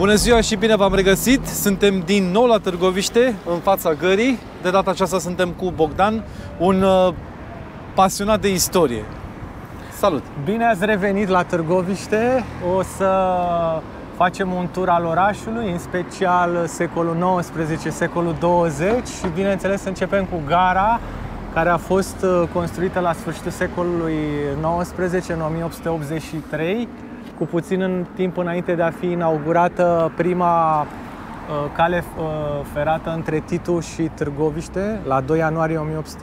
Bună ziua și bine v-am regăsit! Suntem din nou la Târgoviște, în fața gării. De data aceasta suntem cu Bogdan, un pasionat de istorie. Salut! Bine ați revenit la Târgoviște! O să facem un tur al orașului, în special secolul XIX, secolul 20 și bineînțeles începem cu gara, care a fost construită la sfârșitul secolului XIX, în 1883, cu puțin în timp înainte de a fi inaugurată prima cale ferată între Titu și Târgoviște, la 2 ianuarie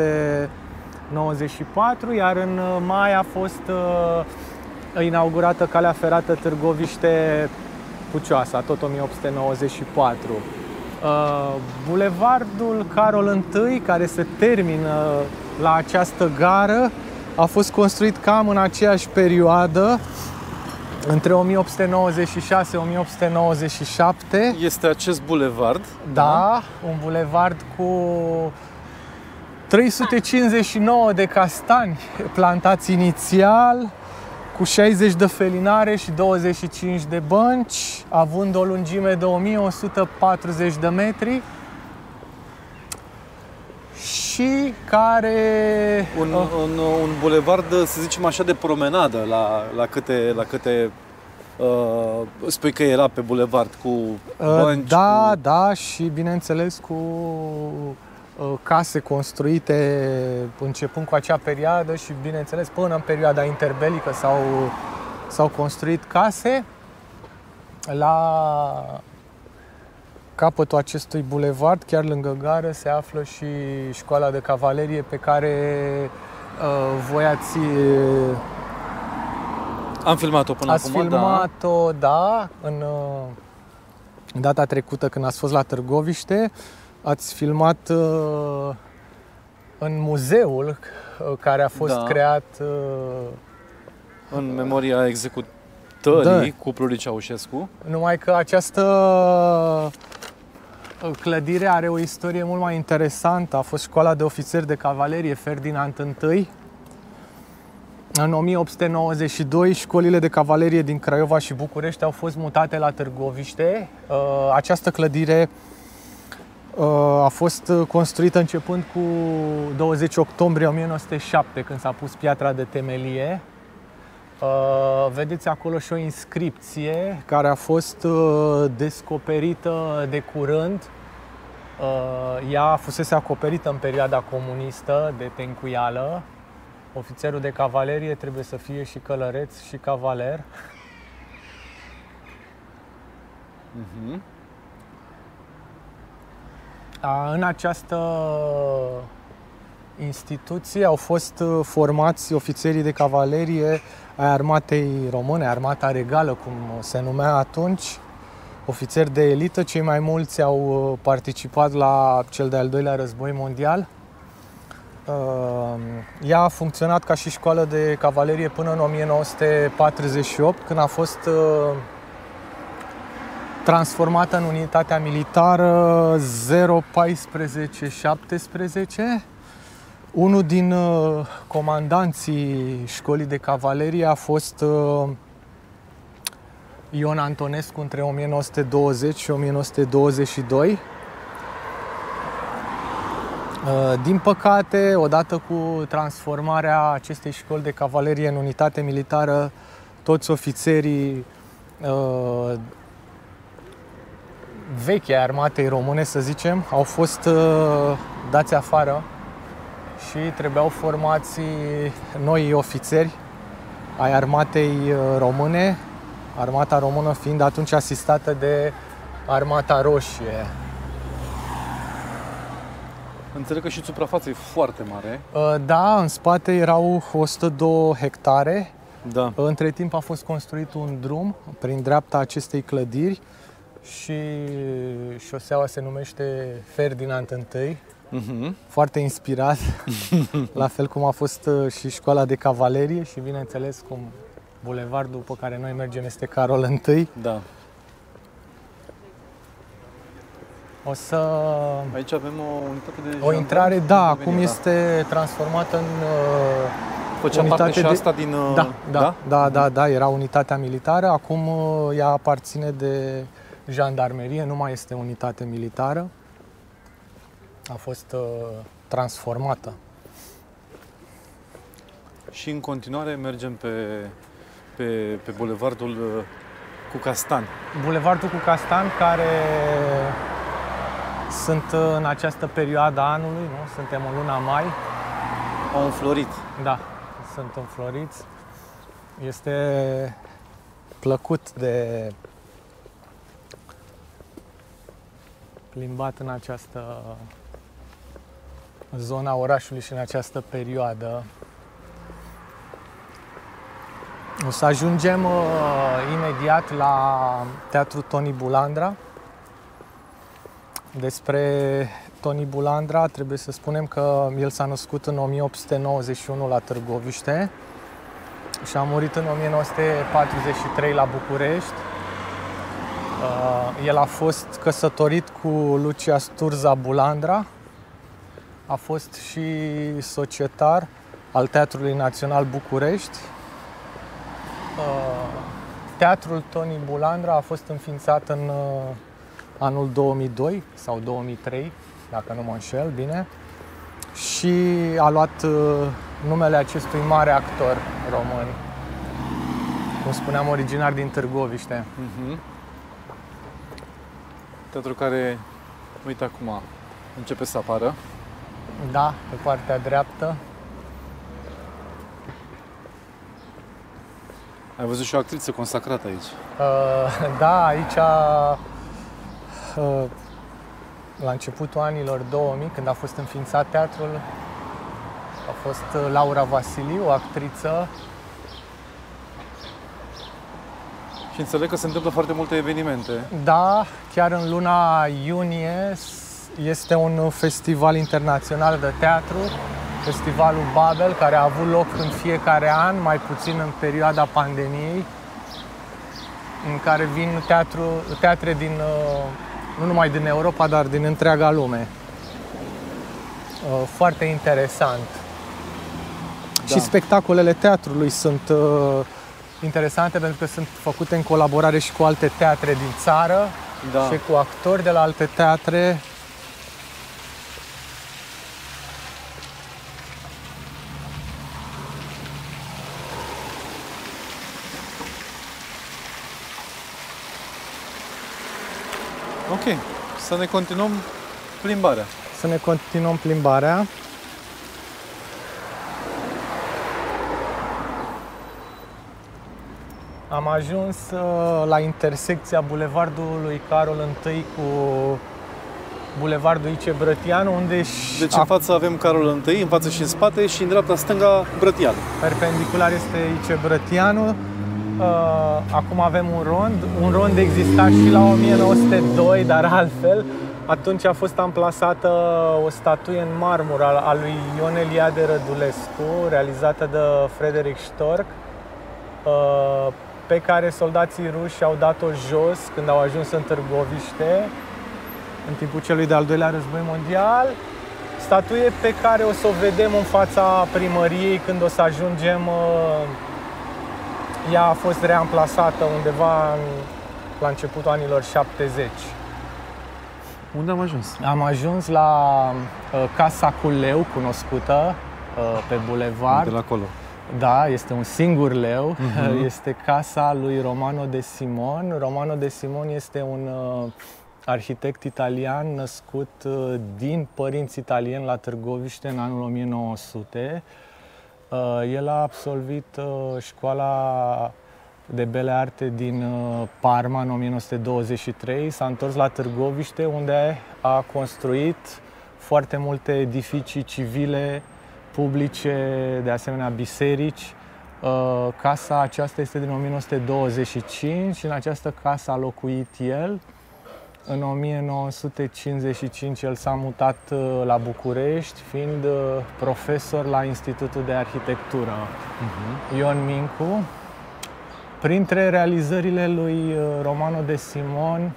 1894, iar în mai a fost inaugurată calea ferată Târgoviște-Pucioasa, tot 1894. Bulevardul Carol I, care se termină la această gară, a fost construit cam în aceeași perioadă, între 1896-1897. Este acest bulevard. Da, un bulevard cu 359 de castani plantați inițial, cu 60 de felinare și 25 de bănci, având o lungime de 1140 de metri și care... Un bulevard, să zicem așa, de promenadă, la câte spui că era pe bulevard, cu bănci? Da, da, și bineînțeles cu case construite începând cu acea perioadă și bineînțeles până în perioada interbelică s-au construit case. La capătul acestui bulevard, chiar lângă gară, se află și școala de cavalerie pe care voi ați... Am filmat-o până acum, da. Ați filmat-o, da, în data trecută când ați fost la Târgoviște. Ați filmat în muzeul care a fost creat în memoria executării cuplului Ceaușescu. Numai că această clădire are o istorie mult mai interesantă. A fost școala de ofițeri de cavalerie Ferdinand I. În 1892, școlile de cavalerie din Craiova și București au fost mutate la Târgoviște. Această clădire a fost construită începând cu 20 octombrie 1907, când s-a pus piatra de temelie. Vedeți acolo și o inscripție care a fost descoperită de curând. Ea fusese acoperită în perioada comunistă de tencuială. Ofițerul de cavalerie trebuie să fie și călăreț și cavaler. În această instituție au fost formați ofițerii de cavalerie ai armatei române, armata regală, cum se numea atunci, ofițeri de elită. Cei mai mulți au participat la cel de-al doilea război mondial. Ea a funcționat ca și școală de cavalerie până în 1948, când a fost transformată în unitatea militară 01417. Unul din comandanții școlii de cavalerie a fost Ion Antonescu între 1920 și 1922. Din păcate, odată cu transformarea acestei școli de cavalerie în unitate militară, toți ofițerii vechi ai armatei române, să zicem, au fost dați afară și trebuiau formați noi ofițeri ai armatei române, armata română fiind atunci asistată de Armata Roșie. Înțeleg că și suprafața e foarte mare. Da, în spate erau 102 hectare. Da. Între timp a fost construit un drum prin dreapta acestei clădiri și șoseaua se numește Ferdinand I. Foarte inspirat, la fel cum a fost și școala de cavalerie și bineînțeles cum bulevardul pe care noi mergem este Carol I. Da. O să... Aici avem o unitate de o intrare, da, acum este transformată în făcea parte și asta din... Da, era unitatea militară, acum ea aparține jandarmerie, nu mai este unitate militară. A fost transformată. Și în continuare mergem pe bulevardul Cucastan. Bulevardul Cucastan, care sunt în această perioadă a anului, nu? Suntem în luna mai. Au înflorit. Da, sunt înfloriți. Este plăcut de plimbat în această zona orașului și în această perioadă. O să ajungem imediat la Teatrul Toni Bulandra. Despre Toni Bulandra trebuie să spunem că el s-a născut în 1891 la Târgoviște și a murit în 1943 la București. El a fost căsătorit cu Lucia Sturza Bulandra, a fost și societar al Teatrului Național București. Teatrul Toni Bulandra a fost înființat în anul 2002 sau 2003, dacă nu mă înșel, bine, și a luat numele acestui mare actor român, cum spuneam, originar din Târgoviște. Teatru care, uite acum, începe să apară. Da, pe partea dreaptă. Ai văzut și o actriță consacrată aici. Da, aici, la începutul anilor 2000, când a fost înființat teatrul, a fost Laura Vasiliu, o actriță. Și înțeleg că se întâmplă foarte multe evenimente. Da, chiar în luna iunie este un festival internațional de teatru, Festivalul Babel, care a avut loc în fiecare an, mai puțin în perioada pandemiei, în care vin teatre din, nu numai din Europa, dar din întreaga lume. Foarte interesant. Da. Și spectacolele teatrului sunt interesante pentru că sunt făcute în colaborare și cu alte teatre din țară, da, și cu actori de la alte teatre. Ok, să ne continuăm plimbarea. Să ne continuăm plimbarea. Am ajuns la intersecția Bulevardului Carol I cu Bulevardul Ice Brătianu, unde... Deci în față avem Carol I, în față și în spate, și în dreapta-stânga Brătianu. Perpendicular este Ice Brătianu. Acum avem un rond exista și la 1902, dar altfel. Atunci a fost amplasată o statuie în marmură a lui Ion Eliade Rădulescu, realizată de Frederic Stork, pe care soldații ruși au dat-o jos când au ajuns în Târgoviște, în timpul celui de-al doilea război mondial. Statuie pe care o să o vedem în fața primăriei când o să ajungem. Ea a fost reamplasată undeva la începutul anilor 70. Unde am ajuns? Am ajuns la Casa cu Leu, cunoscută pe bulevard. De la acolo. Da, este un singur leu. Este casa lui Romano de Simon. Romano de Simon este un arhitect italian născut din părinți italieni la Târgoviște în anul 1900. El a absolvit școala de bele arte din Parma în 1923, s-a întors la Târgoviște, unde a construit foarte multe edificii civile, publice, de asemenea biserici. Casa aceasta este din 1925 și în această casă a locuit el. În 1955 el s-a mutat la București, fiind profesor la Institutul de Arhitectură Ion Mincu. Printre realizările lui Romano de Simon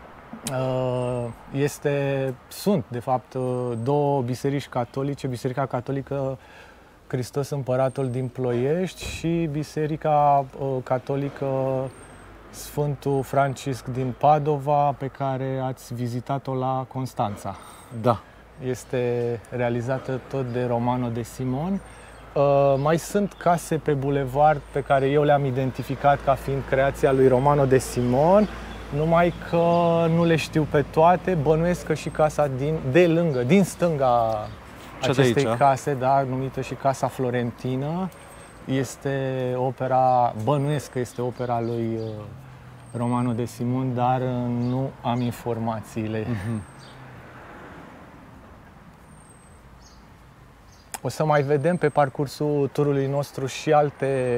sunt, de fapt, două biserici catolice, Biserica Catolică Hristos Împăratul din Ploiești și Biserica Catolică Sfântul Francisc din Padova, pe care ați vizitat-o la Constanța. Da. Este realizată tot de Romano de Simon. Mai sunt case pe bulevard pe care eu le-am identificat ca fiind creația lui Romano de Simon, numai că nu le știu pe toate. Bănuiesc că și casa de lângă, din stânga acestei case, da, numită și Casa Florentină, este opera, bănuiesc că este opera lui Romano de Simon, dar nu am informațiile. O să mai vedem pe parcursul turului nostru și alte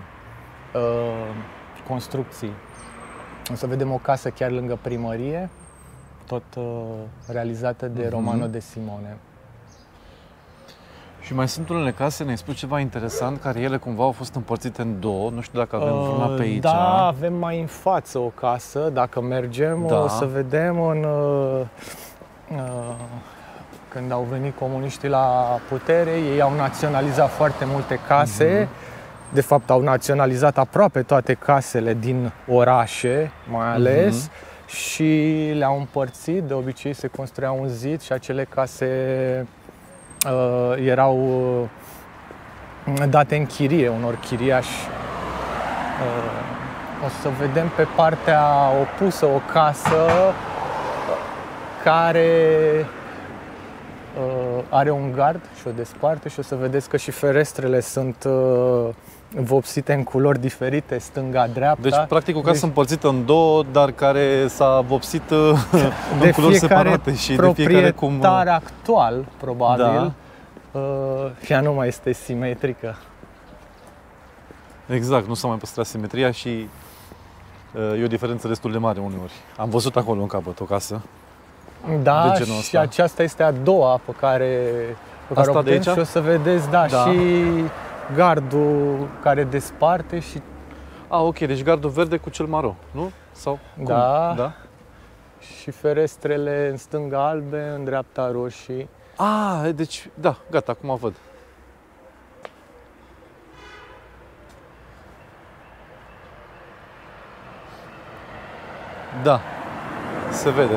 construcții. O să vedem o casă chiar lângă primărie, tot realizată de Romano de Simone. Și mai sunt unele case, ne-ai spus ceva interesant, care ele cumva au fost împărțite în două. Nu știu dacă avem vreuna pe aici. Da, avem mai în față o casă, dacă mergem, o să vedem când au venit comuniștii la putere, ei au naționalizat foarte multe case. De fapt, au naționalizat aproape toate casele din orașe, mai ales, și le-au împărțit. De obicei se construia un zid și acele case erau date în chirie unor chiriași. O să vedem pe partea opusă o casă care are un gard și o desparte și o să vedeți că și ferestrele sunt vopsite în culori diferite, stânga-dreapta. Deci, practic, o casă împărțită în două, dar care s-a vopsit în culori separate și de fiecare cum... proprietar actual, probabil, ea nu mai este simetrică. Exact, nu s-a mai păstrat simetria și e o diferență destul de mare uneori. Am văzut acolo în capăt o casă. Da, și aceasta este a doua pe care o putem și o să vedeți, și gardul care desparte și... Ok, deci gardul verde cu cel maro, nu? Sau cum? Da. Și ferestrele în stânga albe, în dreapta roșii. Deci, da, gata, acum văd. Da, se vede.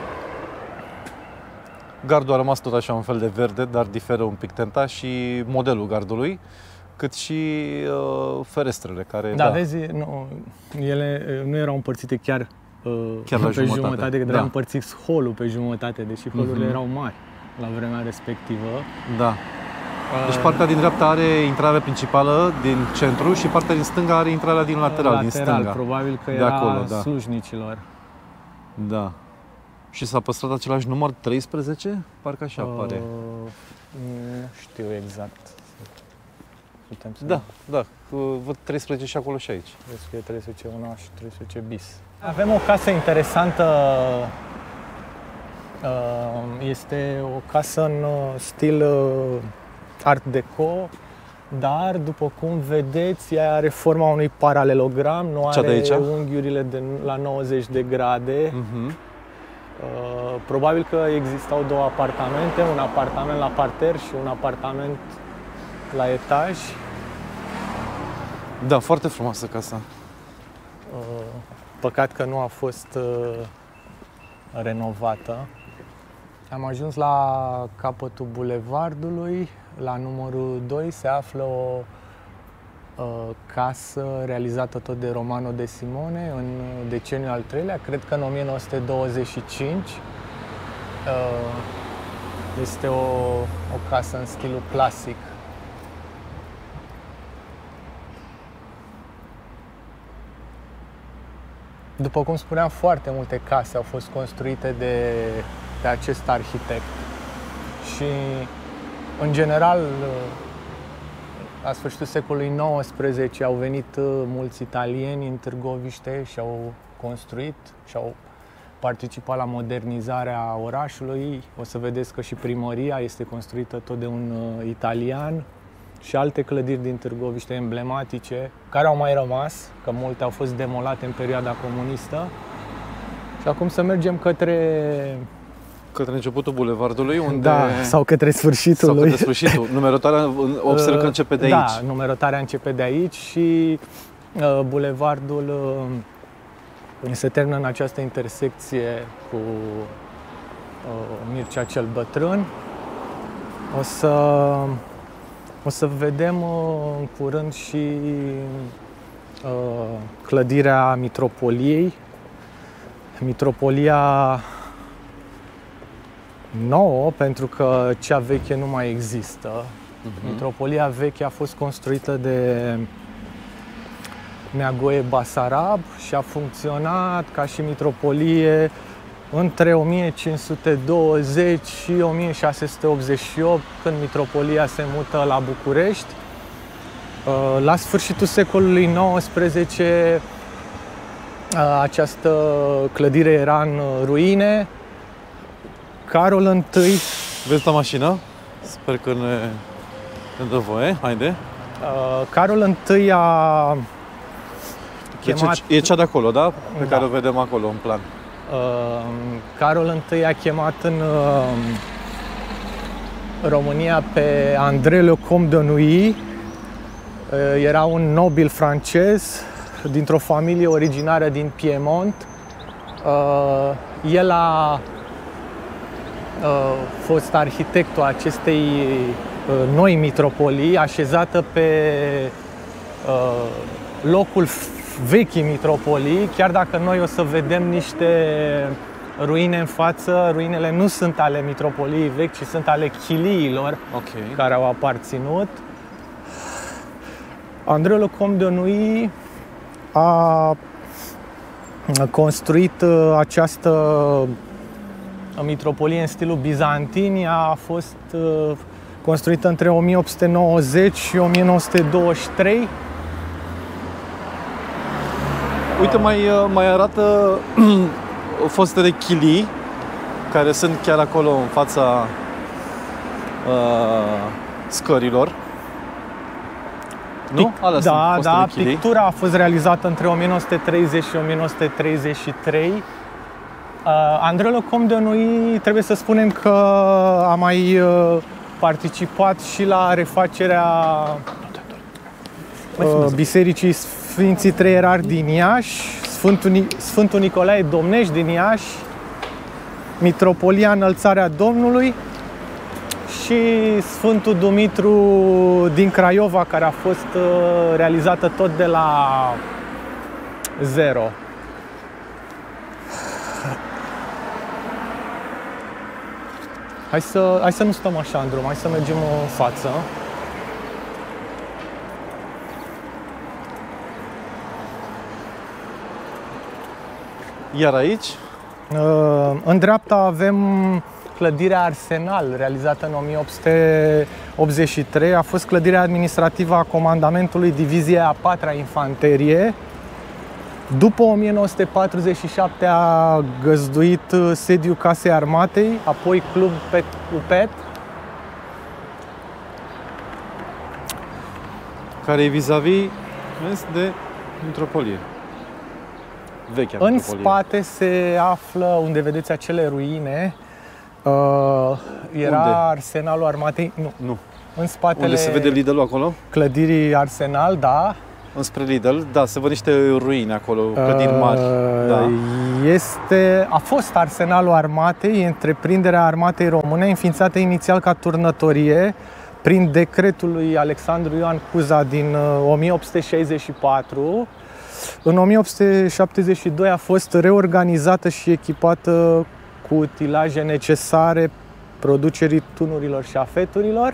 Gardul a rămas tot așa un fel de verde, dar diferă un pic tenta și modelul gardului, cât și ferestrele care... Da, vezi, ele nu erau împărțite chiar la jumătate, că trebuia împărțit holul pe jumătate, deși holurile erau mari la vremea respectivă. Da. Deci partea din dreapta are intrarea principală din centru și partea din stânga are intrarea din lateral, din stânga. Probabil că era acolo, slujnicilor. Da. Și s-a păstrat același număr 13? Parcă așa apare. Nu știu exact. Putem să da. Văd 13 și acolo și aici. Vezi că e 13 una și 13 bis. Avem o casă interesantă. Este o casă în stil Art Deco, dar după cum vedeți, ea are forma unui paralelogram, nu are unghiurile la 90 de grade. Probabil că existau două apartamente, un apartament la parter și un apartament la etaj. Da, foarte frumoasă casa. Păcat că nu a fost renovată. Am ajuns la capătul bulevardului. La numărul 2 se află o casă realizată tot de Romano de Simone în deceniul al treilea, cred că în 1925. Este o casă în stilul clasic. După cum spuneam, foarte multe case au fost construite de acest arhitect și, în general, la sfârșitul secolului XIX au venit mulți italieni în Târgoviște și au construit și au participat la modernizarea orașului. O să vedeți că și primăria este construită tot de un italian și alte clădiri din Târgoviște emblematice care au mai rămas, că multe au fost demolate în perioada comunistă. Și acum să mergem către începutul bulevardului, unde... sau către sfârșitul lui. Numerotarea, observ că începe de aici. Da, numerotarea începe de aici și bulevardul se termină în această intersecție cu Mircea cel Bătrân. O să vedem în curând și clădirea Mitropoliei. Mitropolia nouă, pentru că cea veche nu mai există. Mitropolia veche a fost construită de Neagoe Basarab și a funcționat ca și mitropolie între 1520 și 1688, când mitropolia se mută la București. La sfârșitul secolului XIX, această clădire era în ruine. Carol I... Vezi la mașină? Sper că ne dă voie. Haide. Carol I a chemat... E cea de acolo, da? Pe care o vedem acolo, în plan. Carol I a chemat în România pe André Le Comte de Nouilly. Era un nobil francez dintr-o familie originară din Piemont. El a fost arhitectul acestei noi mitropolii, așezată pe locul vechii mitropolii, chiar dacă noi o să vedem niște ruine în față. Ruinele nu sunt ale mitropoliei vechi, ci sunt ale chiliilor care au aparținut. André Le Comte de Nouilly a construit această mitropolie în stilul bizantin. Ea a fost construită între 1890 și 1923. Uite, mai arată fostele chilii, care sunt chiar acolo în fața scărilor. Nu? Da, pictura a fost realizată între 1930 și 1933. André Le Comte de Nouilly, trebuie să spunem că a mai participat și la refacerea Bisericii Sfinții Trei Erari din Iași, Sfântul Nicolae Domnești din Iași, Mitropolia Înălțarea Domnului și Sfântul Dumitru din Craiova, care a fost realizată tot de la zero. Hai să nu stăm așa în drum, hai să mergem în față. Iar aici? În dreapta avem clădirea Arsenal, realizată în 1883. A fost clădirea administrativă a Comandamentului Diviziei a 4-a Infanterie. După 1947 a găzduit sediul Casei Armatei, apoi Club UPET, care e vis-a-vis de mitropolie. Vechea în mitropolie. spate se află, unde vedeți acele ruine, era unde? Arsenalul Armatei. Nu. În spatele unde se vede Lidl-ul acolo? Clădirii Arsenal, da. Înspre Lidl, da, se văd niște ruine acolo, clădiri mari. Da. A fost Arsenalul Armatei, întreprinderea Armatei Române, înființată inițial ca turnătorie prin decretul lui Alexandru Ioan Cuza din 1864. În 1872 a fost reorganizată și echipată cu utilaje necesare producerii tunurilor și afeturilor.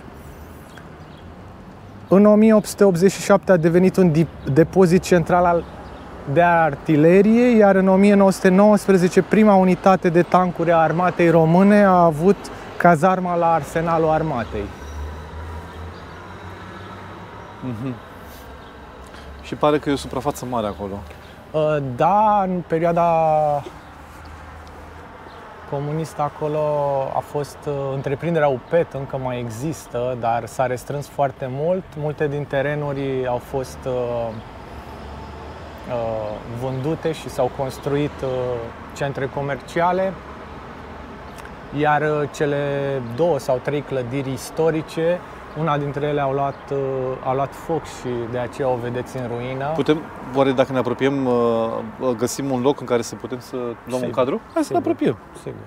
În 1887 a devenit un depozit central de artilerie, iar în 1919 prima unitate de tancuri a Armatei Române a avut cazarma la Arsenalul Armatei. Și pare că e o suprafață mare acolo. Da, în perioada comunistă acolo a fost întreprinderea UPET, încă mai există, dar s-a restrâns foarte mult. Multe din terenuri au fost vândute și s-au construit centre comerciale, iar cele 2 sau 3 clădiri istorice Una dintre ele a luat foc și de aceea o vedeți în ruină. Putem, oare dacă ne apropiem, găsim un loc în care să putem să luăm un cadru? Hai să ne apropiem.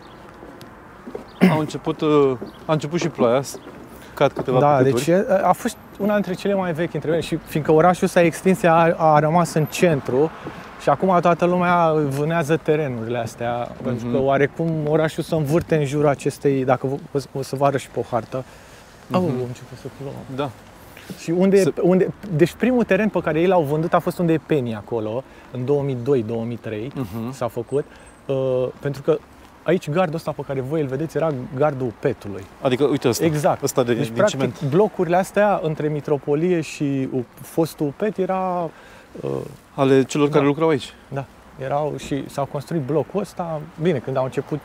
Sigur. A început și ploaia, cad câteva Da, picături. deci a fost una dintre cele mai vechi între ele și fiindcă orașul s-a extins, a rămas în centru și acum toată lumea vânează terenurile astea, pentru că oarecum orașul se învârte în jurul acestei, dacă o să vă arăt și pe o hartă. Am început să plouă. Da. Și deci primul teren pe care ei l-au vândut a fost unde e Penny acolo, în 2002-2003 s-a făcut, pentru că aici gardul ăsta pe care voi îl vedeți era gardul Petului. Adică, uite ăsta. Exact. Ăsta Deci, din practic, ciment. blocurile astea între Mitropolie și fostul PET era... Ale celor care lucrau aici. Da. Erau și s-au construit blocul ăsta. Bine, când au început...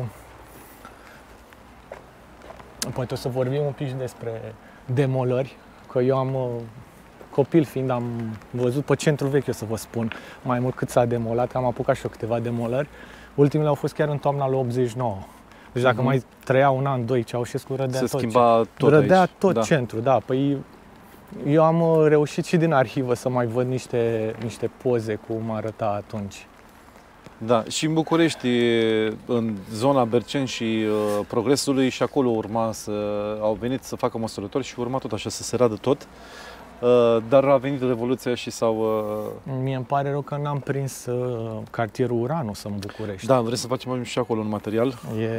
Poate o să vorbim un pic despre demolări, că eu am... Copil fiind, am văzut pe centrul vechi, o să vă spun, mai mult cât s-a demolat, că am apucat și eu câteva demolări. Ultimele au fost chiar în toamna lui 89. Deci dacă mai trăia un an, doi, Ceaușescu rădea tot. Se schimba tot rădea aici. tot centrul, da. Păi eu am reușit și din arhivă să mai văd niște poze cum arăta atunci. Da, și în București, în zona Berceni și Progresului, și acolo au venit să facă măsurători și urma tot așa să se radă tot. Dar a venit Revoluția și Mie îmi pare rău că n-am prins cartierul Uranus în București. Da, vrem să facem și acolo un material.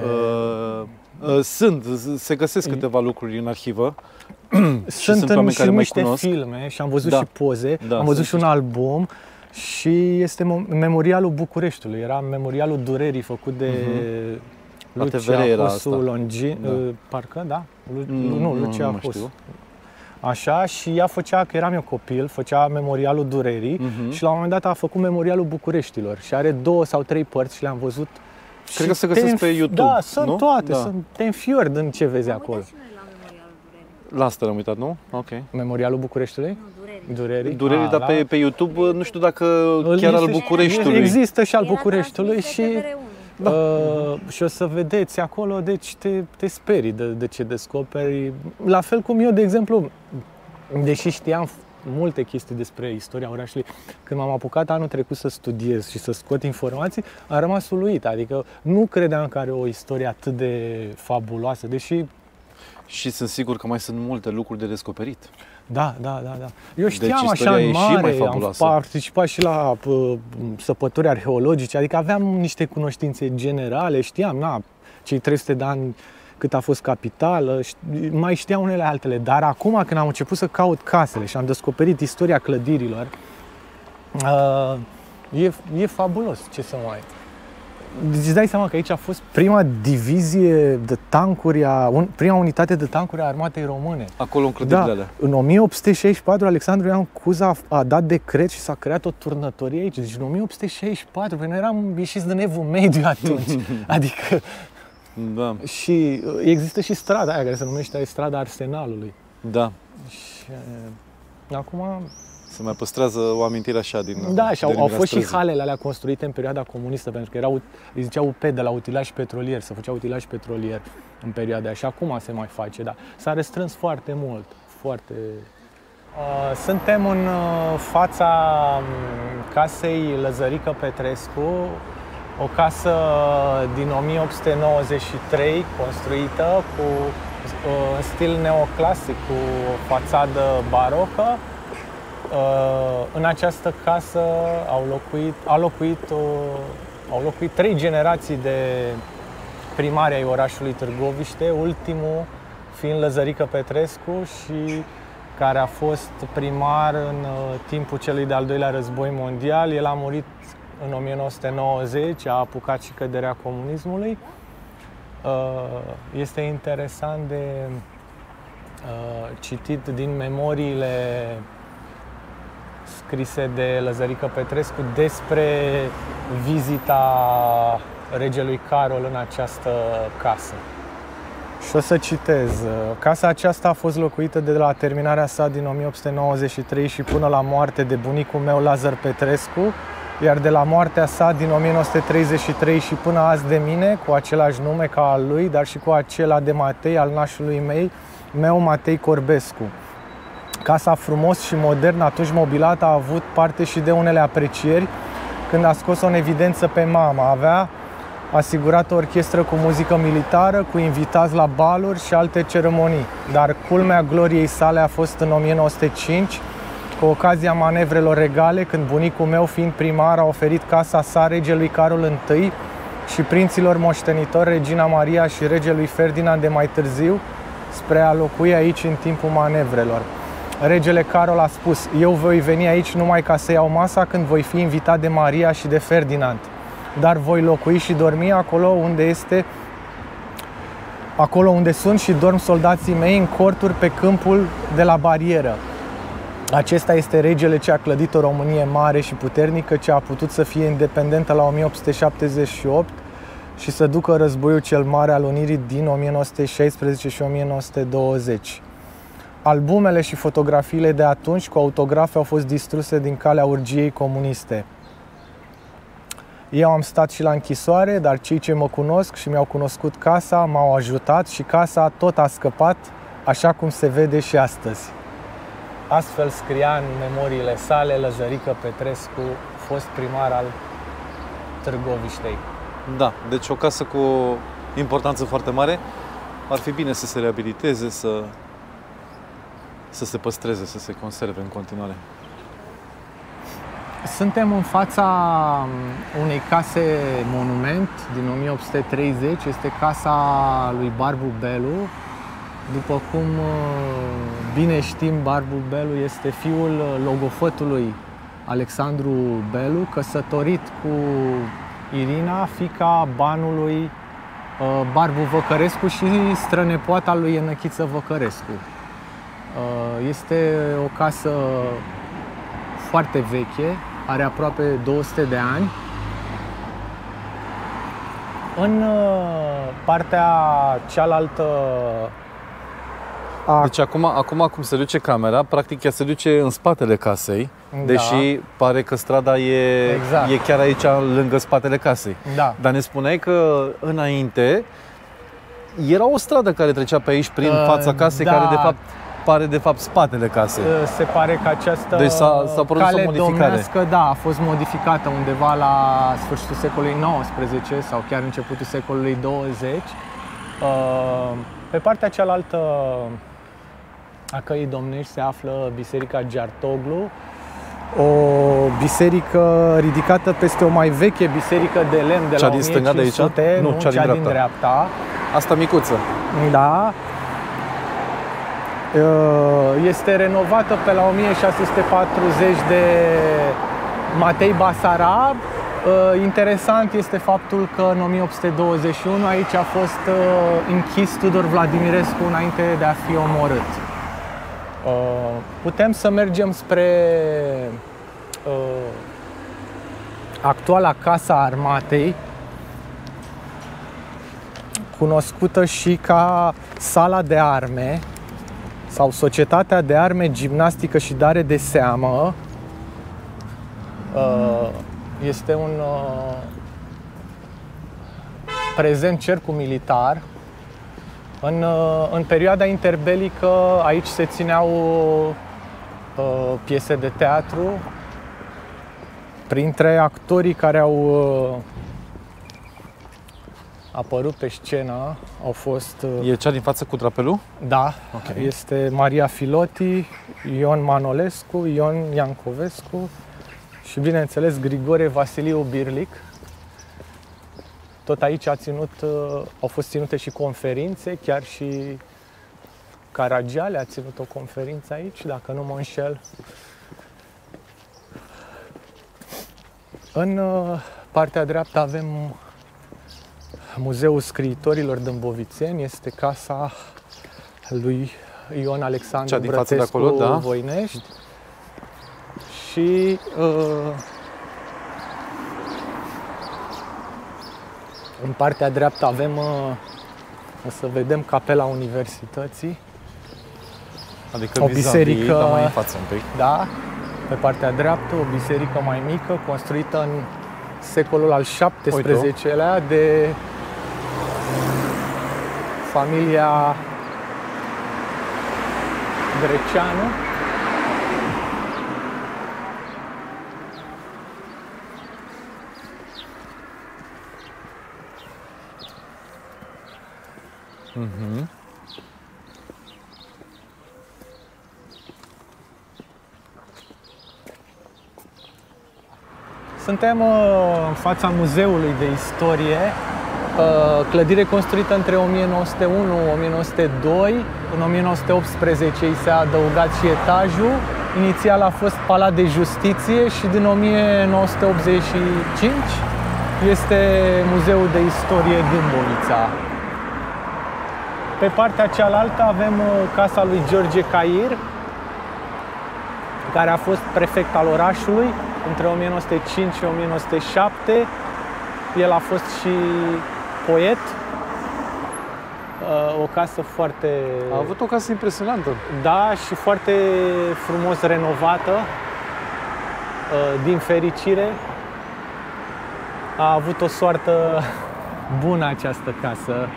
Se găsesc câteva lucruri în arhivă. Sunt și niște filme și am văzut și poze, am văzut și un album și este memorialul Bucureștiului. Era memorialul durerii făcut de Lucia Hosu Longin, parcă, da? Lucia Hosu. Așa, și ea făcea, că eram eu copil, făcea memorialul durerii și la un moment dat a făcut memorialul Bucureștilor și are 2 sau 3 părți și le-am văzut. Cred că se găsesc pe YouTube. Da, sunt toate, te înfiori din ce vezi acolo. La asta l-am uitat, nu? Ok. Memorialul Bucureștiului? Nu, Durerii, dar pe YouTube nu știu dacă chiar al Bucureștiului. Există și al Bucureștiului și o să vedeți acolo, deci te sperii de ce descoperi. La fel cum eu, de exemplu, deși știam multe chestii despre istoria orașului, când m-am apucat anul trecut să studiez și să scot informații, am rămas uluit. Adică nu credeam că are o istorie atât de fabuloasă, deși... Și sunt sigur că mai sunt multe lucruri de descoperit. Da. Eu știam așa în mare, am participat și la săpături arheologice, adică aveam niște cunoștințe generale, știam, cei 300 de ani cât a fost capitală, mai știam unele altele, dar acum când am început să caut casele și am descoperit istoria clădirilor, e fabulos, ce să mai... Îți dai seama că aici a fost prima divizie de tancuri, prima unitate de tancuri a armatei române. Acolo în clădirile alea. În 1864 Alexandru Ioan Cuza a dat decret și s-a creat o turnătorie aici. Deci în 1864, noi eram ieșiți din Evul Mediu atunci. Adică... Da. Și există și strada aia care se numește strada Arsenalului. Da. Și acum... Se mai păstrează o amintire așa din... Da, și au fost și halele alea construite în perioada comunistă, pentru că erau, îi zicea UP, de la utilaj petrolier, se făcea utilaj petrolier în perioada aia și acum se mai face, da. S-a restrâns foarte mult, foarte... Suntem în fața casei Lăzărică Petrescu, o casă din 1893, construită în stil neoclasic, cu o fațadă barocă. În această casă au locuit 3 generații de primari ai orașului Târgoviște, ultimul fiind Lăzărică Petrescu, și care a fost primar în timpul celui de-al doilea război mondial. El a murit în 1990, a apucat și căderea comunismului. Este interesant de citit din memoriile scrise de Lăzărică Petrescu despre vizita regelui Carol în această casă. Și o să citez. Casa aceasta a fost locuită de la terminarea sa din 1893 și până la moarte de bunicul meu Lazar Petrescu, iar de la moartea sa din 1933 și până azi de mine, cu același nume ca al lui, dar și cu acela de Matei, al nașului meu Matei Corbescu. Casa frumos și modern, atunci mobilată, a avut parte și de unele aprecieri când a scos-o în evidență pe mama. Avea asigurat o orchestră cu muzică militară, cu invitați la baluri și alte ceremonii. Dar culmea gloriei sale a fost în 1905, cu ocazia manevrelor regale, când bunicul meu, fiind primar, a oferit casa sa regelui Carol I și prinților moștenitori, regina Maria și regelui Ferdinand de mai târziu, spre a locui aici în timpul manevrelor. Regele Carol a spus: eu voi veni aici numai ca să iau masa când voi fi invitat de Maria și de Ferdinand, dar voi locui și dormi acolo unde sunt și dorm soldații mei, în corturi pe câmpul de la barieră. Acesta este regele ce a clădit o Românie mare și puternică, ce a putut să fie independentă la 1878 și să ducă războiul cel mare al Unirii din 1916 și 1920. Albumele și fotografiile de atunci cu autografe au fost distruse din calea urgiei comuniste. Eu am stat și la închisoare, dar cei ce mă cunosc și mi-au cunoscut casa m-au ajutat și casa tot a scăpat, așa cum se vede și astăzi. Astfel scria în memoriile sale Lăzărică Petrescu, fost primar al Târgoviștei. Da, deci o casă cu importanță foarte mare. Ar fi bine să se reabiliteze, să se păstreze, să se conserve în continuare. Suntem în fața unei case monument din 1830, este casa lui Barbu Belu. După cum bine știm, Barbu Belu este fiul logofătului Alexandru Belu, căsătorit cu Irina, fiica banului Barbu Văcărescu și strănepoata lui Enăchiță Văcărescu. Este o casă foarte veche, are aproape 200 de ani. În partea cealaltă... Deci acum cum se duce camera, practic ea se duce în spatele casei, deși pare că strada e chiar aici, lângă spatele casei. Da. Dar ne spuneai că înainte era o stradă care trecea pe aici prin fața casei, care de fapt pare de fapt spatele casei. Se pare că această deci s-a produs cale o modificare. domnească, da, a fost modificată undeva la sfârșitul secolului XIX sau chiar începutul secolului 20. Pe partea cealaltă a căii domnești se află Biserica Giartoglu, o biserică ridicată peste o mai veche biserică de lemn de la 1500, nu, cea din dreapta. Asta micuță. Da. Este renovată pe la 1640 de Matei Basarab. Interesant este faptul că în 1821 aici a fost închis Tudor Vladimirescu înainte de a fi omorât. Putem să mergem spre actuala Casa Armatei, cunoscută și ca Sala de Arme sau Societatea de Arme, Gimnastică și Dare de Seamă. Este un prezent cercul militar. În perioada interbelică aici se țineau piese de teatru. Printre actorii care au apărut pe scenă au fost... E cea din față cu drapelul? Da, okay. Este Maria Filoti, Ion Manolescu, Ion Iancovescu și, bineînțeles, Grigore Vasiliu Birlic. Tot aici au fost ținute și conferințe, chiar și Caragiale a ținut o conferință aici, dacă nu mă înșel. În partea dreaptă avem Muzeul Scriitorilor Dâmbovițeni, este casa lui Ion Alexandru Brătescu Voinești. Și în partea dreaptă avem, o să vedem, Capela Universității. Adică o biserică mai în față un pic. Da, pe partea dreaptă o biserică mai mică, construită în secolul al XVII-lea de familia Greceanu. Suntem în fața Muzeului de Istorie, clădire construită între 1901-1902. În 1918 i s-a adăugat și etajul. Inițial a fost Palat de Justiție și din 1985 este Muzeul de Istorie Dâmbovița. Pe partea cealaltă avem casa lui George Cair, care a fost prefect al orașului între 1905 și 1907. El a fost și poet. O casă foarte... A avut o casă impresionantă. Da, și foarte frumos renovată. Din fericire, a avut o soartă bună această casă.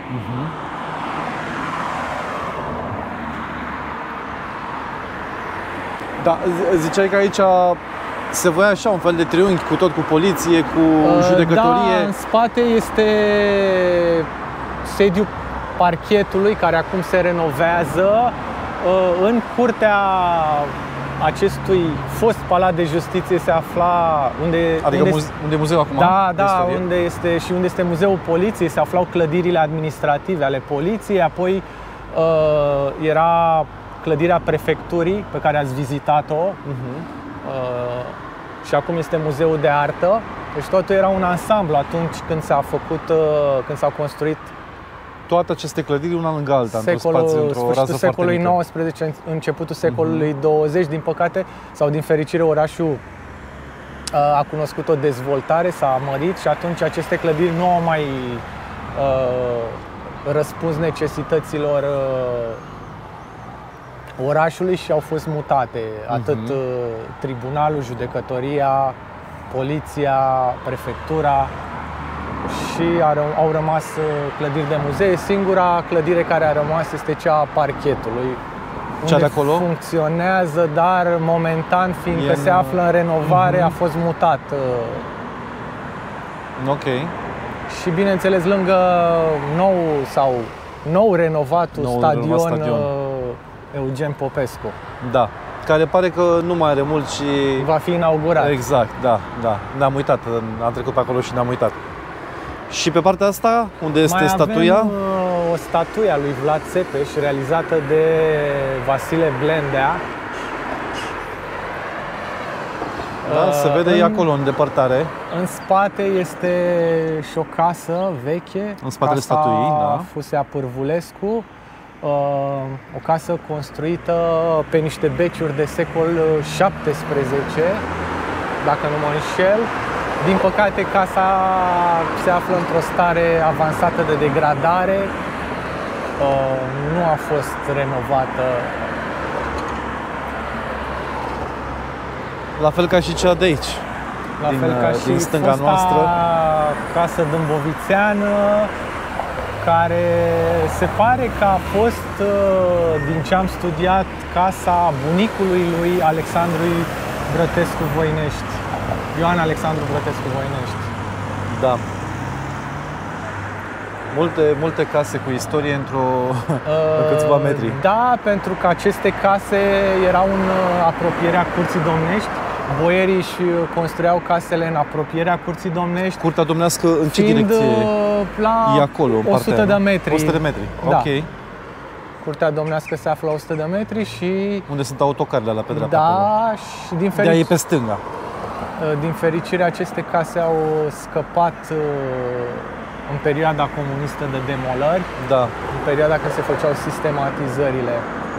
Da, ziceai că aici se voia așa un fel de triunghi cu tot, cu poliție, cu judecătorie. Da, în spate este sediul parchetului, care acum se renovează. În curtea acestui fost Palat de Justiție se afla unde e muzeul acum? Da, unde este muzeul poliției, se aflau clădirile administrative ale poliției, apoi era clădirea prefecturii pe care ați vizitat-o. Și acum este muzeul de artă. Deci totul era un ansamblu atunci când când s-au construit toate aceste clădiri una lângă alta, sfârșitul secolului XIX, începutul secolului XX. Din păcate sau din fericire, orașul a cunoscut o dezvoltare, s-a mărit și atunci aceste clădiri nu au mai răspuns necesităților orașului și au fost mutate. Atât tribunalul, judecătoria, poliția, prefectura, și au rămas clădiri de muzee. Singura clădire care a rămas este cea a parchetului. Cea de acolo? Funcționează, dar momentan, fiindcă se află în renovare, a fost mutat. Ok. Și bineînțeles, lângă nou renovatul stadion Eugen Popescu. Da. Care pare că nu mai are mult și... va fi inaugurat. Exact, da. Ne-am uitat, am trecut pe acolo și ne-am uitat. Și pe partea asta, unde este statuia? Avem o statuie a lui Vlad Țepeș, realizată de Vasile Blendea. Da, se vede acolo în depărtare. În spate este și o casă veche. În spatele statuii, da. Fusea Pârvulescu. O casă construită pe niște beciuri de secol XVII, dacă nu mă înșel. Din păcate, casa se află într-o stare avansată de degradare. Nu a fost renovată. La fel ca și cea de aici. La fel ca și din stânga noastră. Casă dâmbovițeană, care se pare că a fost, din ce am studiat, casa bunicului lui Alexandru Brătescu Voinești. Ioan Alexandru Brătescu Voinești. Da. Multe case cu istorie în câțiva metri. Da, pentru că aceste case erau în apropierea Curții Domnești. Boierii își construiau casele în apropierea Curții Domnești. Curtea domnească în ce direcție? La e acolo, în 100 de metri. 100 de metri, da. Ok. Curtea domnească se află la 100 de metri și... unde sunt autocarele la pe dreapta? Da, acolo. Și din fericire... De-aia e pe stânga. Din fericire, aceste case au scăpat în perioada comunistă de demolări, da. În perioada când se făceau sistematizările.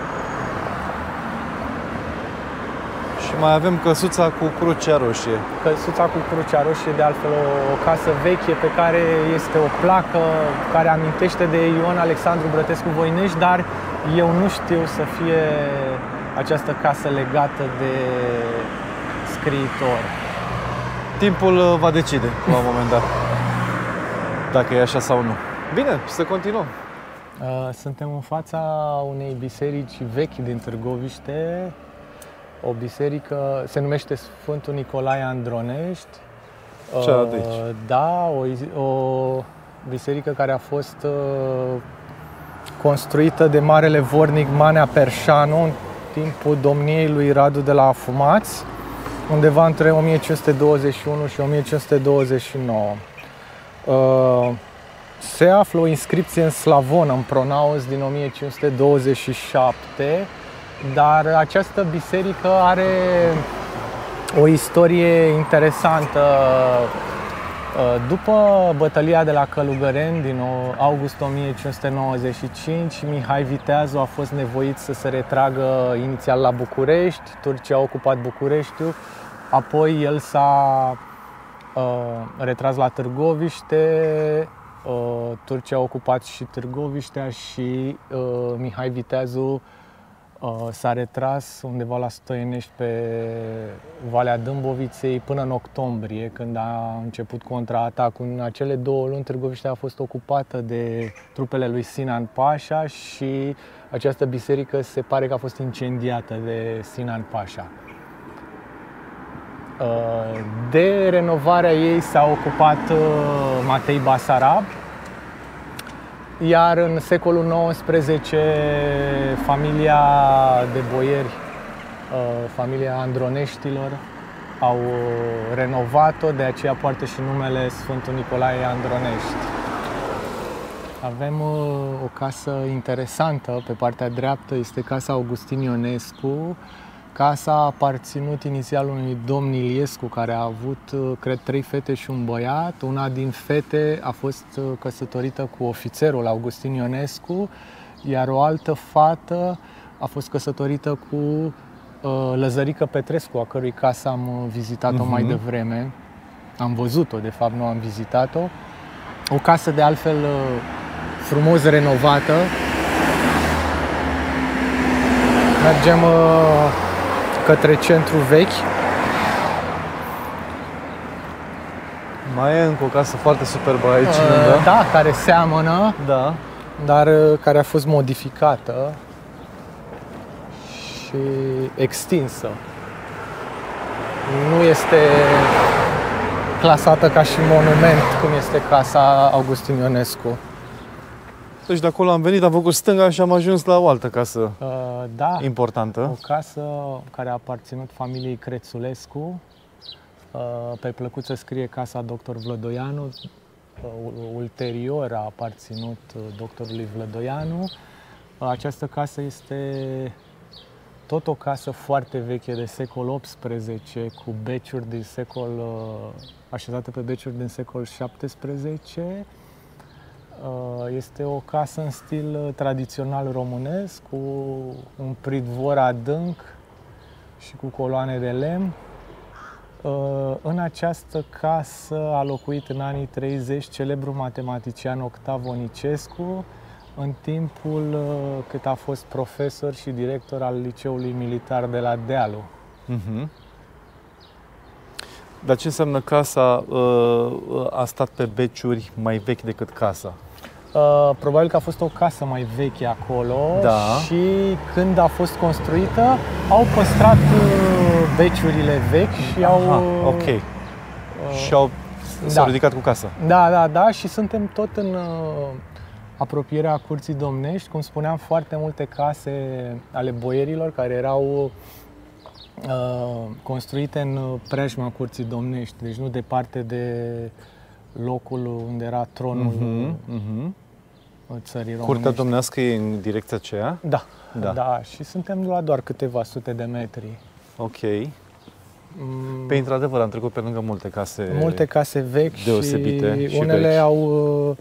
Și mai avem căsuța cu Crucea Roșie. Căsuța cu Crucea Roșie, de altfel o casă veche pe care este o placă care amintește de Ion Alexandru Brătescu Voinești, dar eu nu știu să fie această casă legată de scriitor. Timpul va decide la un moment dat dacă e așa sau nu. Bine, să continuăm. Suntem în fața unei biserici vechi din Târgoviște, o biserică, se numește Sfântul Nicolae Andronești. Cea de aici. Da, o biserică care a fost construită de marele vornic Manea Perșanu în timpul domniei lui Radu de la Afumați, undeva între 1521 și 1529. Se află o inscripție în slavonă, în pronaos, din 1527, dar această biserică are o istorie interesantă. După bătălia de la Călugăreni din august 1595, Mihai Viteazu a fost nevoit să se retragă inițial la București, turcii au ocupat Bucureștiul, apoi el s-a retras la Târgoviște, turcii au ocupat și Târgoviștea și Mihai Viteazu s-a retras undeva la Stoienești pe Valea Dâmboviței până în octombrie, când a început contraatacul. În acele 2 luni Târgoviștea a fost ocupată de trupele lui Sinan Pașa și această biserică se pare că a fost incendiată de Sinan Pașa. De renovarea ei s-a ocupat Matei Basarab, iar în secolul XIX familia de boieri, familia Androneștilor, au renovat-o, de aceea poartă și numele Sfântul Nicolae Andronești. Avem o casă interesantă pe partea dreaptă, este Casa Augustin Ionescu. Casa a aparținut inițial unui domn Iliescu, care a avut, cred, 3 fete și un băiat. Una din fete a fost căsătorită cu ofițerul Augustin Ionescu, iar o altă fată a fost căsătorită cu Lăzărică Petrescu, a cărui casă am vizitat-o mai devreme. Am văzut-o, de fapt, nu am vizitat-o. O casă, de altfel, frumos renovată. Mergem către centru vechi. Mai e încă o casă foarte superbă aici, da, care seamănă, da, dar care a fost modificată și extinsă. Nu este clasată ca și monument, cum este Casa Augustin Ionescu. Deci de acolo am venit, am făcut stânga și am ajuns la o altă casă importantă. O casă care a aparținut familiei Crețulescu. Pe plăcuță scrie Casa Dr. Vlădoianu. Ulterior a aparținut doctorului Vlădoianu. Această casă este tot o casă foarte veche, de secol XVIII, cu beciuri din așezată pe beciuri din secol XVII. Este o casă în stil tradițional românesc, cu un pridvor adânc și cu coloane de lemn. În această casă a locuit în anii 30 celebrul matematician Octav Onicescu, în timpul cât a fost profesor și director al Liceului Militar de la Dealu. Dar ce înseamnă casa a stat pe beciuri mai vechi decât casa? Probabil că a fost o casă mai veche acolo, da, și când a fost construită au păstrat beciurile vechi și ok. Și s-au ridicat cu casa. Da, și suntem tot în apropierea Curții Domnești. Cum spuneam, foarte multe case ale boierilor care erau construite în preajma Curții Domnești, deci nu departe de locul unde era tronul țării românești. Curtea domnească e în direcția aceea? Da, și suntem la doar câteva sute de metri. Ok. Pe într-adevăr, am trecut pe lângă multe case. Multe case vechi deosebite și unele vechi.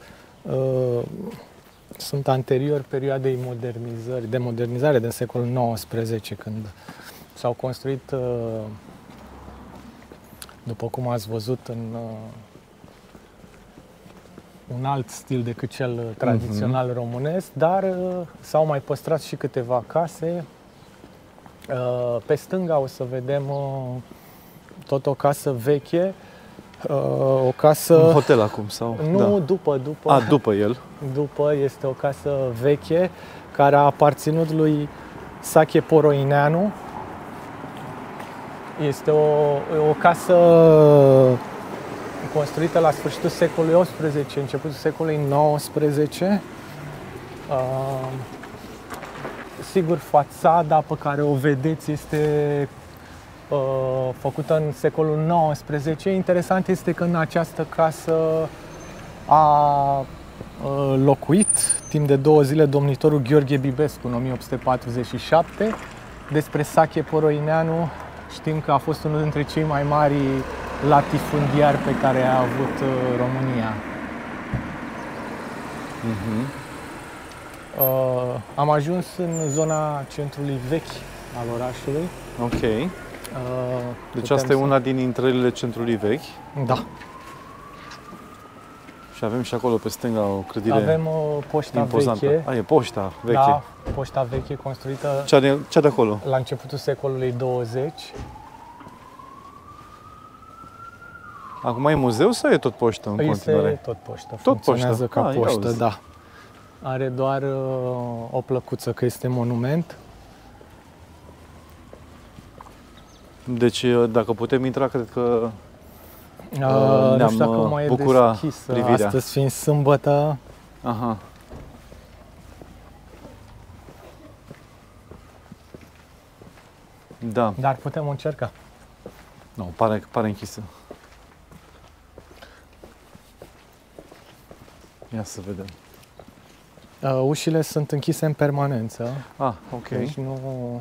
Sunt anterior perioadei de modernizare din secolul XIX, când s-au construit, după cum ați văzut, în un alt stil decât cel tradițional românesc, dar s-au mai păstrat și câteva case. Pe stânga o să vedem tot o casă veche. O casă... Un hotel acum sau? Nu, da. după. După el. După, este o casă veche care a aparținut lui Sache Poroineanu. Este o casă construită la sfârșitul secolului XVIII, începutul secolului XIX. Sigur, fațada pe care o vedeți este făcută în secolul XIX. Interesant este că în această casă a locuit timp de 2 zile domnitorul Gheorghe Bibescu în 1847. Despre Sache Poroineanu știm că a fost unul dintre cei mai mari latifundiari pe care a avut România. Am ajuns în zona centrului vechi al orașului. Ok. Deci asta e una din intrările centrului vechi. Da. Și avem și acolo pe stânga o clădire Avem poșta impozantă. veche. E poșta veche. Da, poșta veche construită Cea de acolo. la începutul secolului 20. Acum e muzeu sau e tot poștă în continuare? Este tot poștă. Tot funcționează poștă. ca poștă, da. Are doar o plăcuță că este monument. Deci dacă putem intra, cred că nu știu dacă mai e bucura deschisă. privirea. Astăzi fiind sâmbătă. Aha. Da. Dar putem încerca. Nu, pare închisă. Ia să vedem. Ușile sunt închise în permanență. Ah, ok. Deci nu...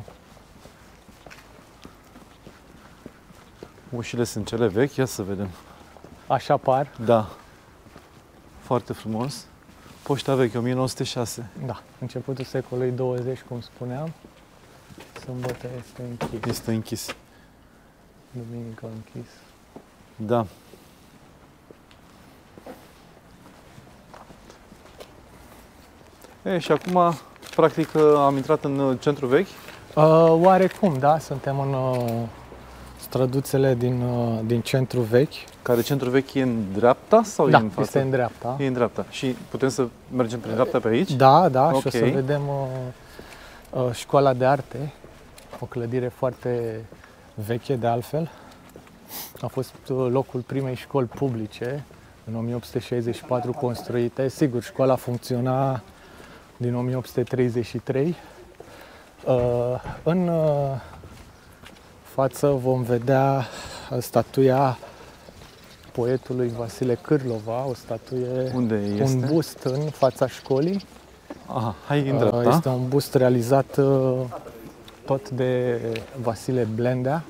Ușile sunt cele vechi, ia să vedem. Așa par. Da. Foarte frumos. Poșta veche, 1906. Da, începutul secolului 20, cum spuneam. Sâmbătă este închis. Este închis. Duminică închis. Da. Și acum, practic, am intrat în centru vechi. Oarecum, da, suntem în străduțele din centru vechi. Care centru vechi e în dreapta sau da, e în față? este în dreapta. E în dreapta. Și putem să mergem prin dreapta pe aici? Da, da, okay. Și o să vedem școala de arte, o clădire foarte veche de altfel. A fost locul primei școli publice, în 1864 construite. Sigur, școala funcționa din 1833. În față vom vedea statuia poetului Vasile Cârlova, o statuie, unde este? Un bust în fața școlii. Aha, hai în dreapta. Este un bust realizat tot de Vasile Blendea.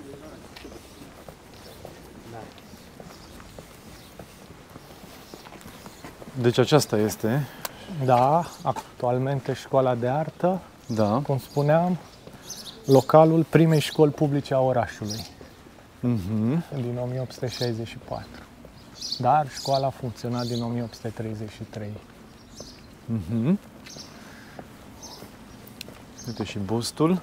Deci aceasta este. Da, actualmente școala de artă, da. Cum spuneam, localul primei școli publice a orașului, din 1864. Dar școala a funcționat din 1833. Uite și bustul.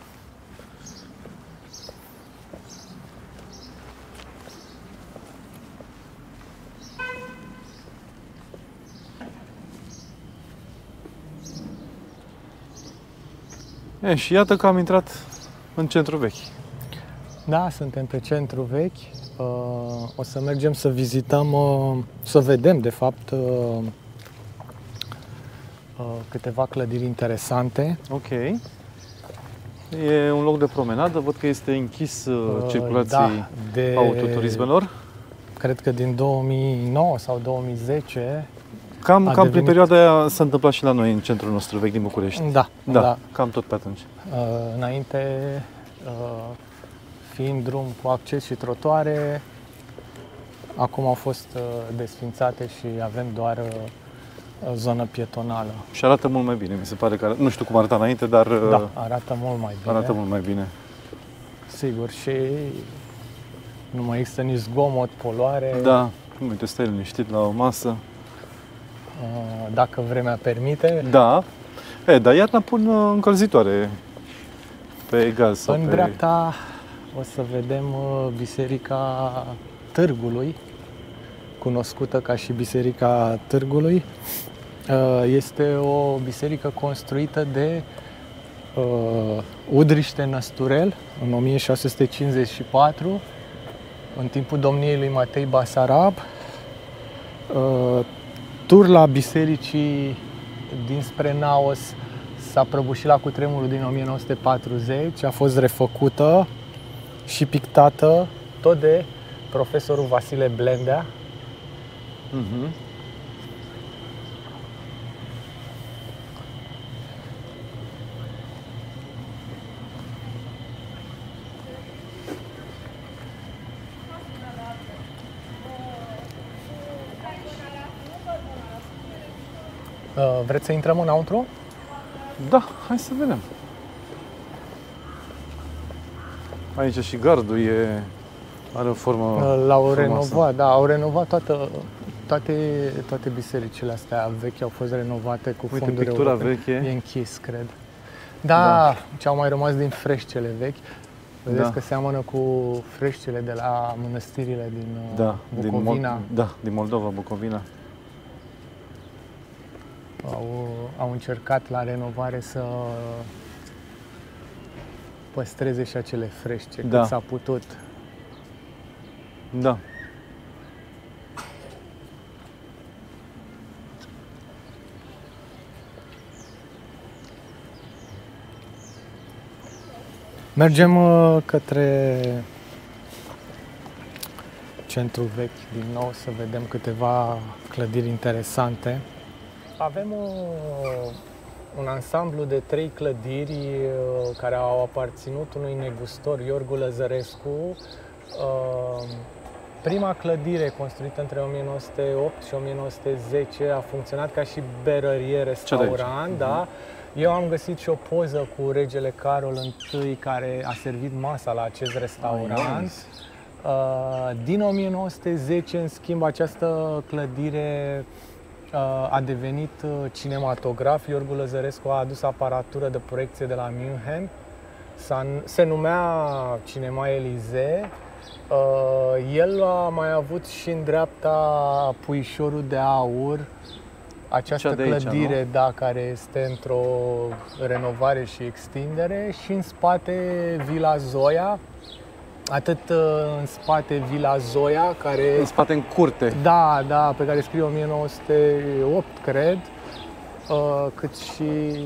Și iată că am intrat în centru vechi. Da, suntem pe centru vechi. O să mergem să vizităm, să vedem, de fapt, câteva clădiri interesante. Ok. E un loc de promenadă, văd că este închis circulației de autoturismelor. Cred că din 2009 sau 2010. Cam prin perioada aia s-a întâmplat și la noi în centrul nostru vechi din București. Da. Cam tot pe atunci. Înainte, fiind drum cu acces și trotuare, acum au fost desfințate și avem doar zonă pietonală. Și arată mult mai bine, mi se pare că, nu știu cum arăta înainte, dar da, arată mult mai bine. Arată mult mai bine. Sigur, și nu mai există nici zgomot, poluare. Da, uite, stai liniștit la o masă. Dacă vremea permite. Da. Dar iarna pun încălzitoare pe gaz sau în dreapta o să vedem Biserica Târgului. cunoscută ca și Biserica Târgului. Este o biserică construită de Udriște Năsturel în 1654, în timpul domniei lui Matei Basarab. Turla bisericii dinspre Naos s-a prăbușit la cutremurul din 1940, a fost refăcută și pictată tot de profesorul Vasile Blendea. Vreți să intrăm înăuntru? Da, hai să vedem. Aici și gardul are o formă L-au frumoasă. renovat, da, au renovat toate bisericile astea vechi, au fost renovate cu Uite, fonduri pictura europene. veche. E închis, cred. Da, ce au mai rămas din freșcele vechi. Vedeți că seamănă cu freșcele de la mănăstirile din Bucovina. Din Moldova, Bucovina. Au încercat la renovare să păstreze și acele frește cât s-a putut. Da. Mergem către centrul vechi din nou să vedem câteva clădiri interesante. Avem un ansamblu de 3 clădiri care au aparținut unui negustor, Iorgu Lăzărescu. Prima clădire, construită între 1908 și 1910, a funcționat ca și berărie, restaurant. Da? Eu am găsit și o poză cu regele Carol I, care a servit masa la acest restaurant. Din 1910, în schimb, această clădire a devenit cinematograf. Iorgu Lăzărescu a adus aparatură de proiecție de la München. Se numea Cinema Elize. El a mai avut și în dreapta Puișorul de Aur, această clădire, aici, da, care este într-o renovare și extindere, și în spate Vila Zoia. Atât în spate Vila Zoia, care... În spate, în curte. Da, da, pe care scrie 1908, cred, cât și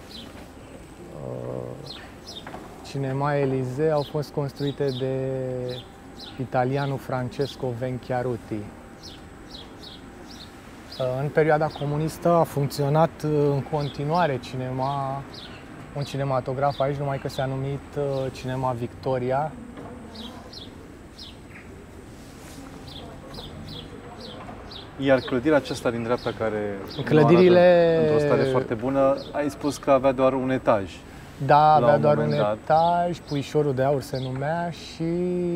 Cinema Elize au fost construite de italianul Francesco Venchiaruti. În perioada comunistă a funcționat în continuare un cinematograf aici, numai că s-a numit Cinema Victoria. Iar clădirea aceasta din dreapta, care clădirile într-o stare foarte bună, ai spus că avea doar un etaj. Da, avea doar un etaj, Puișorul de Aur se numea, și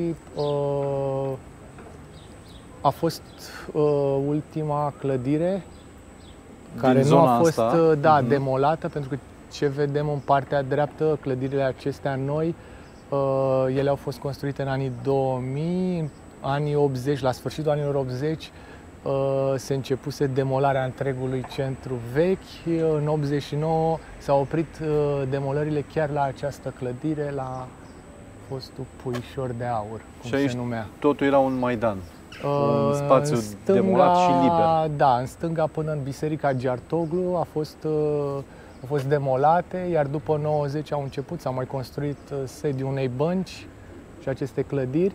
a fost ultima clădire care nu a fost demolată, pentru că ce vedem în partea dreaptă, clădirile acestea noi, ele au fost construite în anii 2000, în anii 80, la sfârșitul anilor 80, se începuse demolarea întregului centru vechi. În 89 s-au oprit demolările chiar la această clădire, la fostul Puișor de Aur, cum și se numea. Totul era un maidan, un spațiu demolat și liber. Da, în stânga până în Biserica Giartoglu au fost demolate, iar după 90 au început, s-au mai construit sediul unei bănci și aceste clădiri.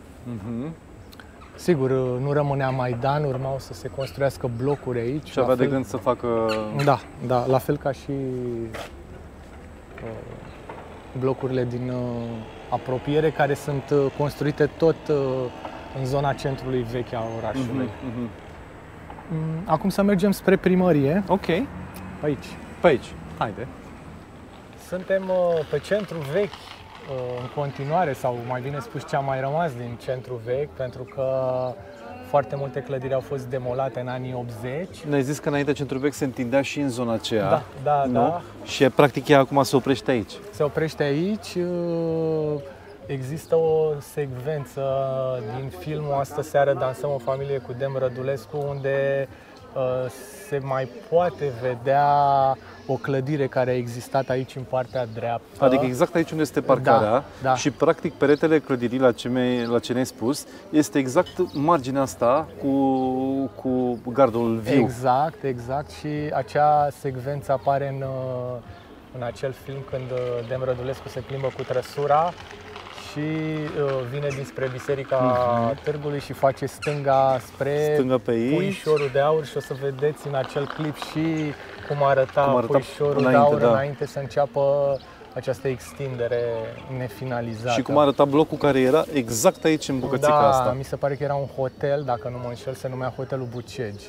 Sigur, nu rămânea maidan, urmau să se construiască blocuri aici. Și avea de gând să facă... Da, da, la fel ca și blocurile din apropiere, care sunt construite tot în zona centrului vechi a orașului. Acum să mergem spre primărie. Ok. Aici. Pe aici. Haide. Suntem pe centru vechi în continuare, sau mai bine spus ce a mai rămas din centru vechi, pentru că foarte multe clădiri au fost demolate în anii 80. Ne-ai zis că înainte centrul vechi se întindea și în zona aceea. Da, da, nu? Da. Și practic ea acum se oprește aici. Se oprește aici. Există o secvență din filmul Astă seară dansăm o familie cu Dem Rădulescu unde se mai poate vedea o clădire care a existat aici în partea dreaptă. Adică exact aici unde este parcarea da. Și practic peretele clădirii la ce ne-ai spus este exact marginea asta cu gardul viu. Exact și acea secvență apare în acel film când Dem Rădulescu se plimbă cu trăsura și vine dinspre Biserica Târgului și face stânga spre Puișorul de Aur și o să vedeți în acel clip și cum arăta Puișorul de Aur înainte să înceapă această extindere nefinalizată. Și cum arăta blocul care era exact aici în bucățica asta. Mi se pare că era un hotel, dacă nu mă înșel, se numea Hotelul Bucegi.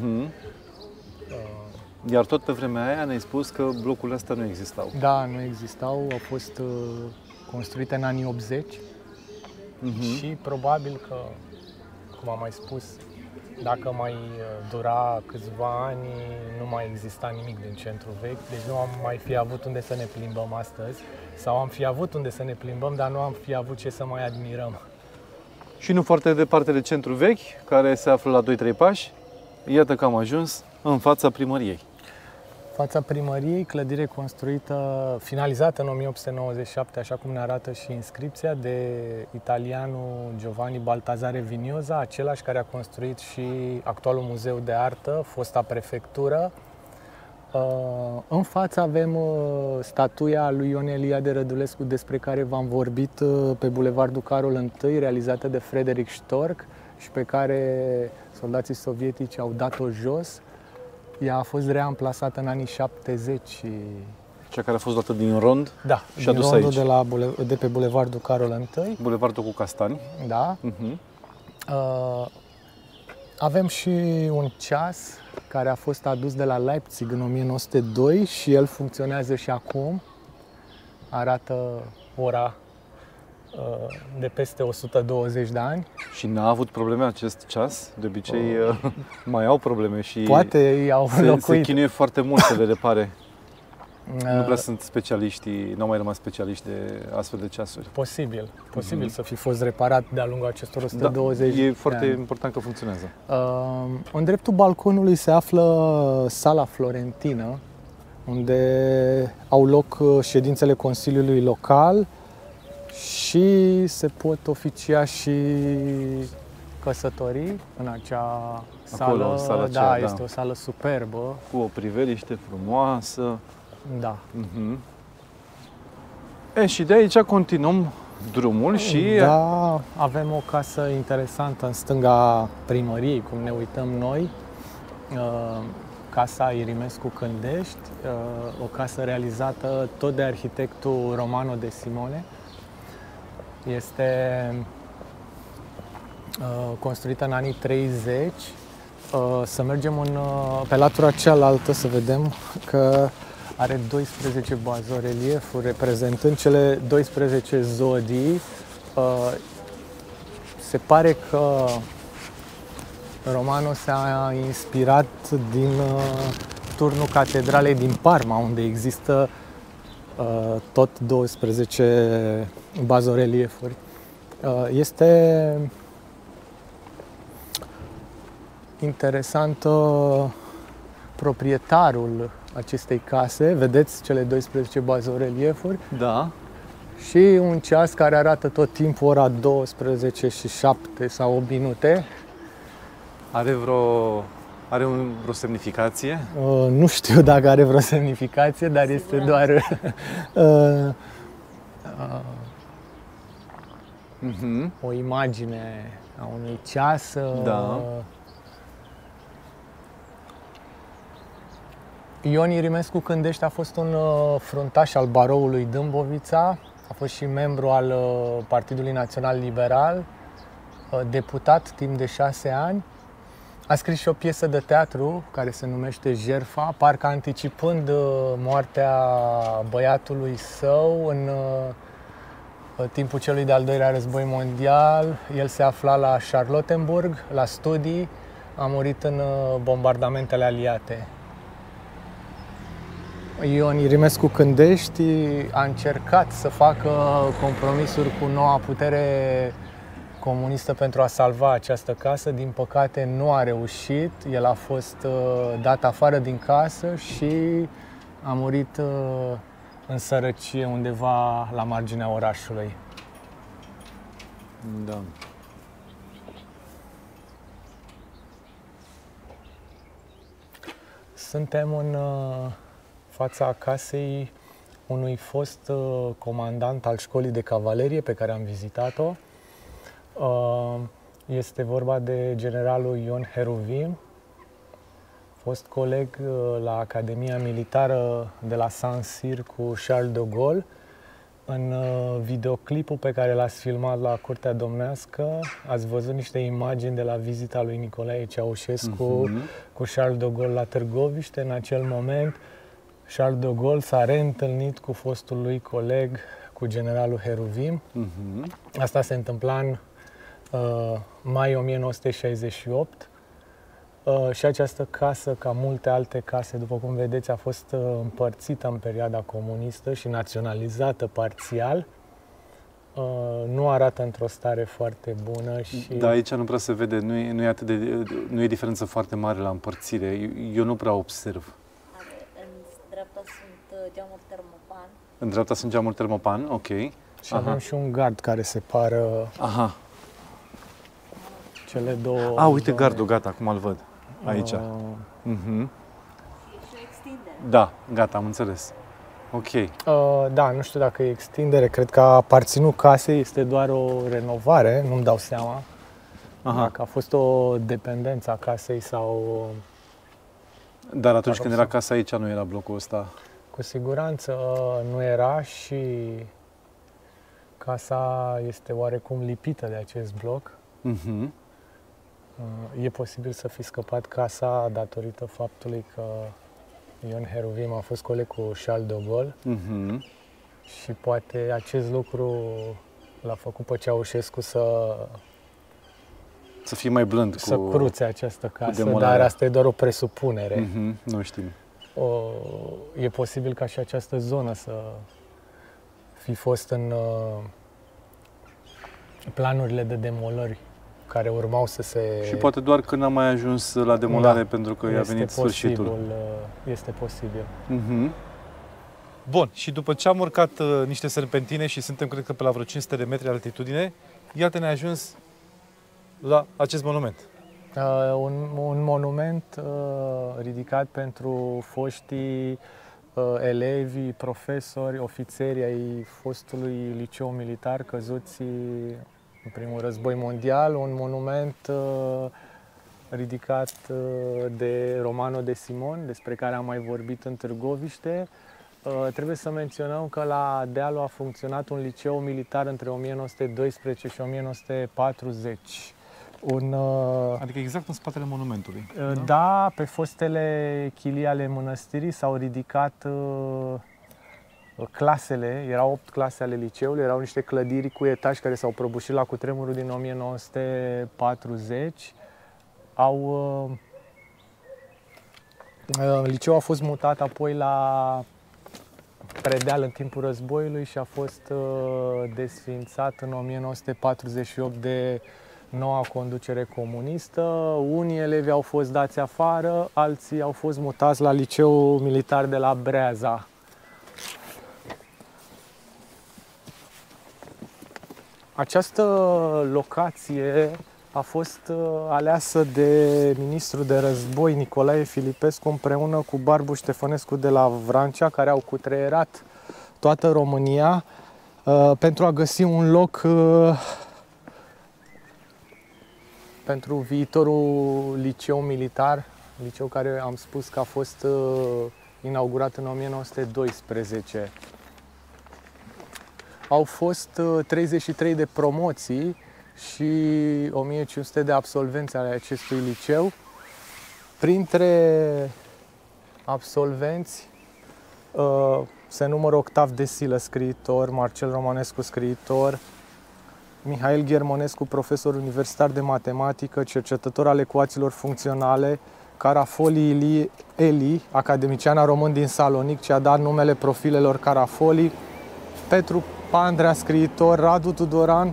Iar tot pe vremea aia ne-ai spus că blocurile astea nu existau. Da, nu existau, au fost construite în anii 80 și probabil că, cum am mai spus, dacă mai dura câțiva ani, nu mai exista nimic din centru vechi, deci nu am mai fi avut unde să ne plimbăm astăzi, sau am fi avut unde să ne plimbăm, dar nu am fi avut ce să mai admirăm. Și nu foarte departe de centru vechi, care se află la 2-3 pași, iată că am ajuns în fața primăriei. Fața primăriei, clădire construită, finalizată în 1897, așa cum ne arată și inscripția, de italianul Giovanni Baltazare Vignoza, același care a construit și actualul Muzeu de Artă, fosta prefectură. În față avem statuia lui Ion Eliade Rădulescu, despre care v-am vorbit, pe Bulevardul Carol I, realizată de Frederic Stork și pe care soldații sovietici au dat-o jos. Ea a fost reamplasată în anii 70. Cea care a fost dată din rond și adusă aici. De pe Bulevardul Carol I. Bulevardul cu castani. Da. Avem și un ceas care a fost adus de la Leipzig în 1902 și el funcționează și acum. Arată ora de peste 120 de ani. Și n-a avut probleme acest ceas? De obicei mai au probleme și poate ei au se chinuie foarte mult să le repare. Nu prea sunt specialiștii, n-au mai rămas specialiști de astfel de ceasuri. Posibil să fi fost reparat de-a lungul acestor 120 de ani. E foarte important că funcționează. În dreptul balconului se află sala florentină, unde au loc ședințele Consiliului Local și se pot oficia și căsătorii în acea sală. Este o sală superbă. Cu o priveliște frumoasă. Da. Și de aici continuăm drumul și... Da, avem o casă interesantă în stânga primăriei, cum ne uităm noi. Casa Irimescu Cândești, o casă realizată tot de arhitectul Romano de Simone. Este construită în anii 30. Să mergem pe latura cealaltă să vedem că are 12 bazoreliefuri reprezentând cele 12 zodii. Se pare că Romano s-a inspirat din turnul catedralei din Parma, unde există tot 12 bazoreliefuri. Este interesant proprietarul acestei case. Vedeți cele 12 bazoreliefuri? Da. Și un ceas care arată tot timpul ora 12 și 7 sau 8 minute. Are vreo semnificație? Nu știu dacă are vreo semnificație, dar este doar o imagine a unui ceas. Da. Ion Irimescu Cândești a fost un fruntaș al baroului Dâmbovița, a fost și membru al Partidului Național Liberal, deputat timp de 6 ani. A scris și o piesă de teatru care se numește Jerfa, parcă anticipând moartea băiatului său în timpul celui de-al doilea război mondial. El se afla la Charlottenburg, la studii, a murit în bombardamentele aliate. Ion Irimescu Cândești a încercat să facă compromisuri cu noua putere comunistă pentru a salva această casă. Din păcate nu a reușit. El a fost dat afară din casă și a murit în sărăcie undeva la marginea orașului. Da. Suntem în fața casei unui fost comandant al școlii de cavalerie pe care am vizitat-o. Este vorba de generalul Ion Heruvim, fost coleg la Academia Militară de la Saint-Cyr cu Charles de Gaulle. În videoclipul pe care l-ați filmat la Curtea Domnească ați văzut niște imagini de la vizita lui Nicolae Ceaușescu cu Charles de Gaulle la Târgoviște. În acel moment, Charles de Gaulle s-a reîntâlnit cu fostul lui coleg, cu generalul Heruvim. Asta se întâmpla în mai 1968. Și această casă, ca multe alte case, după cum vedeți, a fost împărțită în perioada comunistă și naționalizată parțial. Nu arată într-o stare foarte bună și... Da, aici nu prea se vede, nu e diferență foarte mare la împărțire. Eu nu prea observ. În dreapta sunt geamuri termopan. În dreapta sunt geamuri termopan, ok. Și avem și un gard care separă cele două uite zone. gardul, gata, acum îl văd. Aici. Și extindere. Da, gata, am înțeles. Ok. Da, nu știu dacă e extindere, cred că a aparținut casei, este doar o renovare, nu-mi dau seama. Dacă a fost o dependență a casei sau... Dar atunci când era casa aici, nu era blocul ăsta? Cu siguranță nu era și casa este oarecum lipită de acest bloc. E posibil să fi scăpat casa datorită faptului că Ion Heruvim a fost coleg cu Charles de Gaulle și poate acest lucru l-a făcut pe Ceaușescu să fie mai blând să cruțe această casă, dar asta e doar o presupunere. Nu știm. E posibil ca și această zonă să fi fost în planurile de demolări care urmau să se... Și poate doar când am mai ajuns la demolare, pentru că i-a venit sfârșitul. Este posibil. Bun, și după ce am urcat niște serpentine și suntem, cred că, pe la vreo 500 de metri altitudine, iată ne-a ajuns la acest monument. Un monument ridicat pentru foștii elevi, profesori, ofițeri ai fostului liceu militar căzuți în primul război mondial, un monument ridicat de Romano de Simon, despre care am mai vorbit în Târgoviște. Trebuie să menționăm că la dealul a funcționat un liceu militar între 1912 și 1940. Adică exact în spatele monumentului. Da, pe fostele chilii ale mănăstirii s-au ridicat clasele, erau 8 clase ale liceului, erau niște clădiri cu etaji care s-au prăbușit la cutremurul din 1940. Liceul a fost mutat apoi la Predeal în timpul războiului și a fost desființat în 1948 de noua conducere comunistă. Unii elevi au fost dați afară, alții au fost mutați la liceul militar de la Breaza. Această locație a fost aleasă de ministrul de război Nicolae Filipescu împreună cu Barbu Ștefănescu de la Vrancea, care au cutreierat toată România pentru a găsi un loc pentru viitorul liceu militar, liceu care am spus că a fost inaugurat în 1912. Au fost 33 de promoții și 1500 de absolvenți ale acestui liceu. Printre absolvenți se numără Octav Desilă, scriitor, Marcel Romanescu, scriitor, Mihail Ghermonescu, profesor universitar de matematică, cercetător al ecuațiilor funcționale, Carafoli Eli, academiciana român din Salonic, ce a dat numele profilelor Carafoli, Petru Pandrea, scriitor, Radu Tudoran,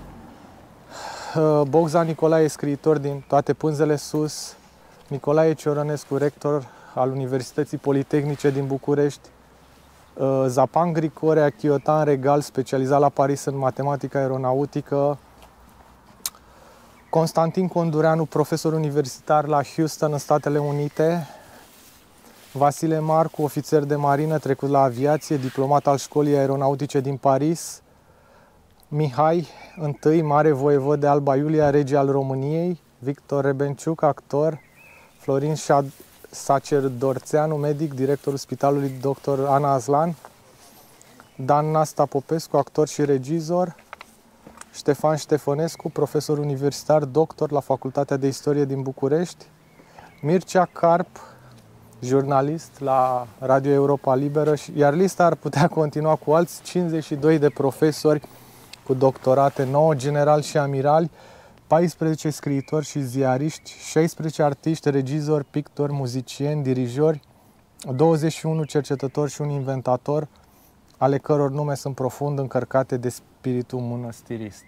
Bogdan Nicolae, scriitor din Toate pânzele sus, Nicolae Ciorănescu, rector al Universității Politehnice din București, Zapan Grigore, achiotan regal, specializat la Paris în matematică aeronautică, Constantin Condureanu, profesor universitar la Houston, în Statele Unite, Vasile Marcu, ofițer de marină, trecut la aviație, diplomat al Școlii Aeronautice din Paris, Mihai I, mare voievod de Alba Iulia, rege al României, Victor Rebenciuc, actor, Florin Sacerdorțeanu, medic, directorul Spitalului Dr. Ana Aslan, Dan Nasta Popescu, actor și regizor, Ștefan Ștefănescu, profesor universitar, doctor la Facultatea de Istorie din București, Mircea Carp, jurnalist la Radio Europa Liberă, iar lista ar putea continua cu alți 52 de profesori cu doctorate, 9 generali și amirali, 14 scriitori și ziariști, 16 artiști, regizori, pictori, muzicieni, dirijori, 21 cercetători și un inventator, ale căror nume sunt profund încărcate de spiritul mănăstirist.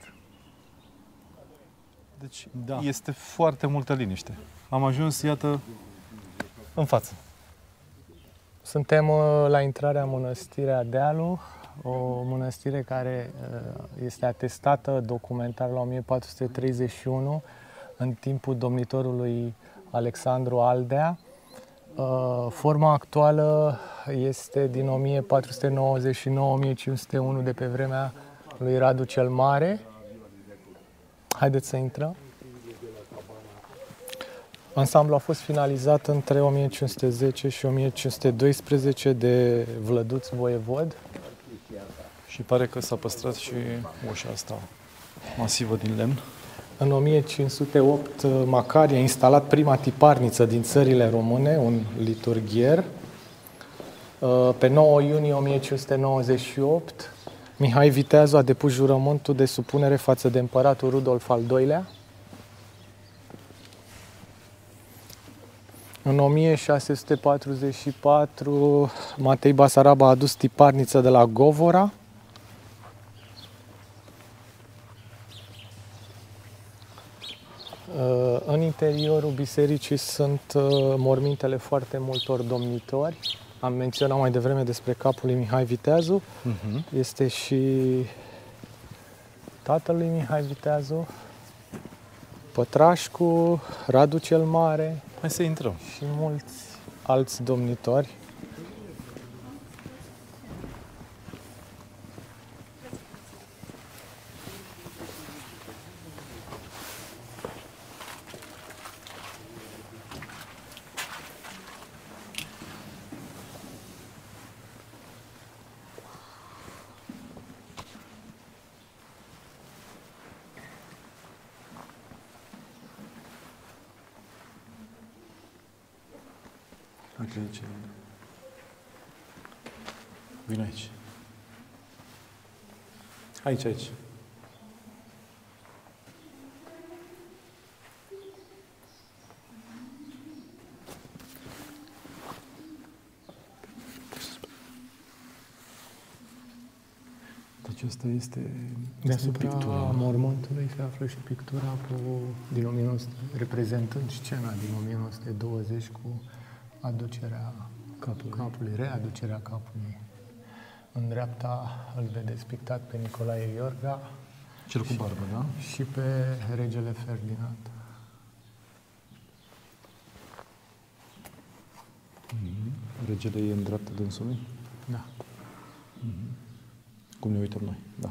Deci este foarte multă liniște. Am ajuns, iată, în față. Suntem la intrarea în Mănăstirea Dealu, o mănăstire care este atestată documentar la 1431 în timpul domnitorului Alexandru Aldea. Forma actuală este din 1499-1501 de pe vremea lui Radu cel Mare. Haideți să intrăm. Ansamblul a fost finalizat între 1510 și 1512 de Vlăduț voievod. Și pare că s-a păstrat și ușa asta masivă din lemn. În 1508, Macari a instalat prima tiparniță din țările române, un liturghier. Pe 9 iunie 1598, Mihai Viteazu a depus jurământul de supunere față de împăratul Rudolf al II-lea. În 1644, Matei Basarab a adus tiparniță de la Govora. În interiorul bisericii sunt mormintele foarte multor domnitori. Am menționat mai devreme despre capul lui Mihai Viteazu. Este și tatăl lui Mihai Viteazu, Pătrașcu, Radu cel Mare. Hai să intrăm. Și mulți alți domnitori. Aici. Vino aici. Aici. Deci asta este Deasupra pictura. mormântului se află și pictura din 1900, reprezentând scena din 1920 cu aducerea capului, readucerea capului. În dreapta îl vedeți pictat pe Nicolae Iorga. Cel cu barbă, da? Și pe regele Ferdinand. Regele e în dreapta dânsului? Da. Cum ne uităm noi, da.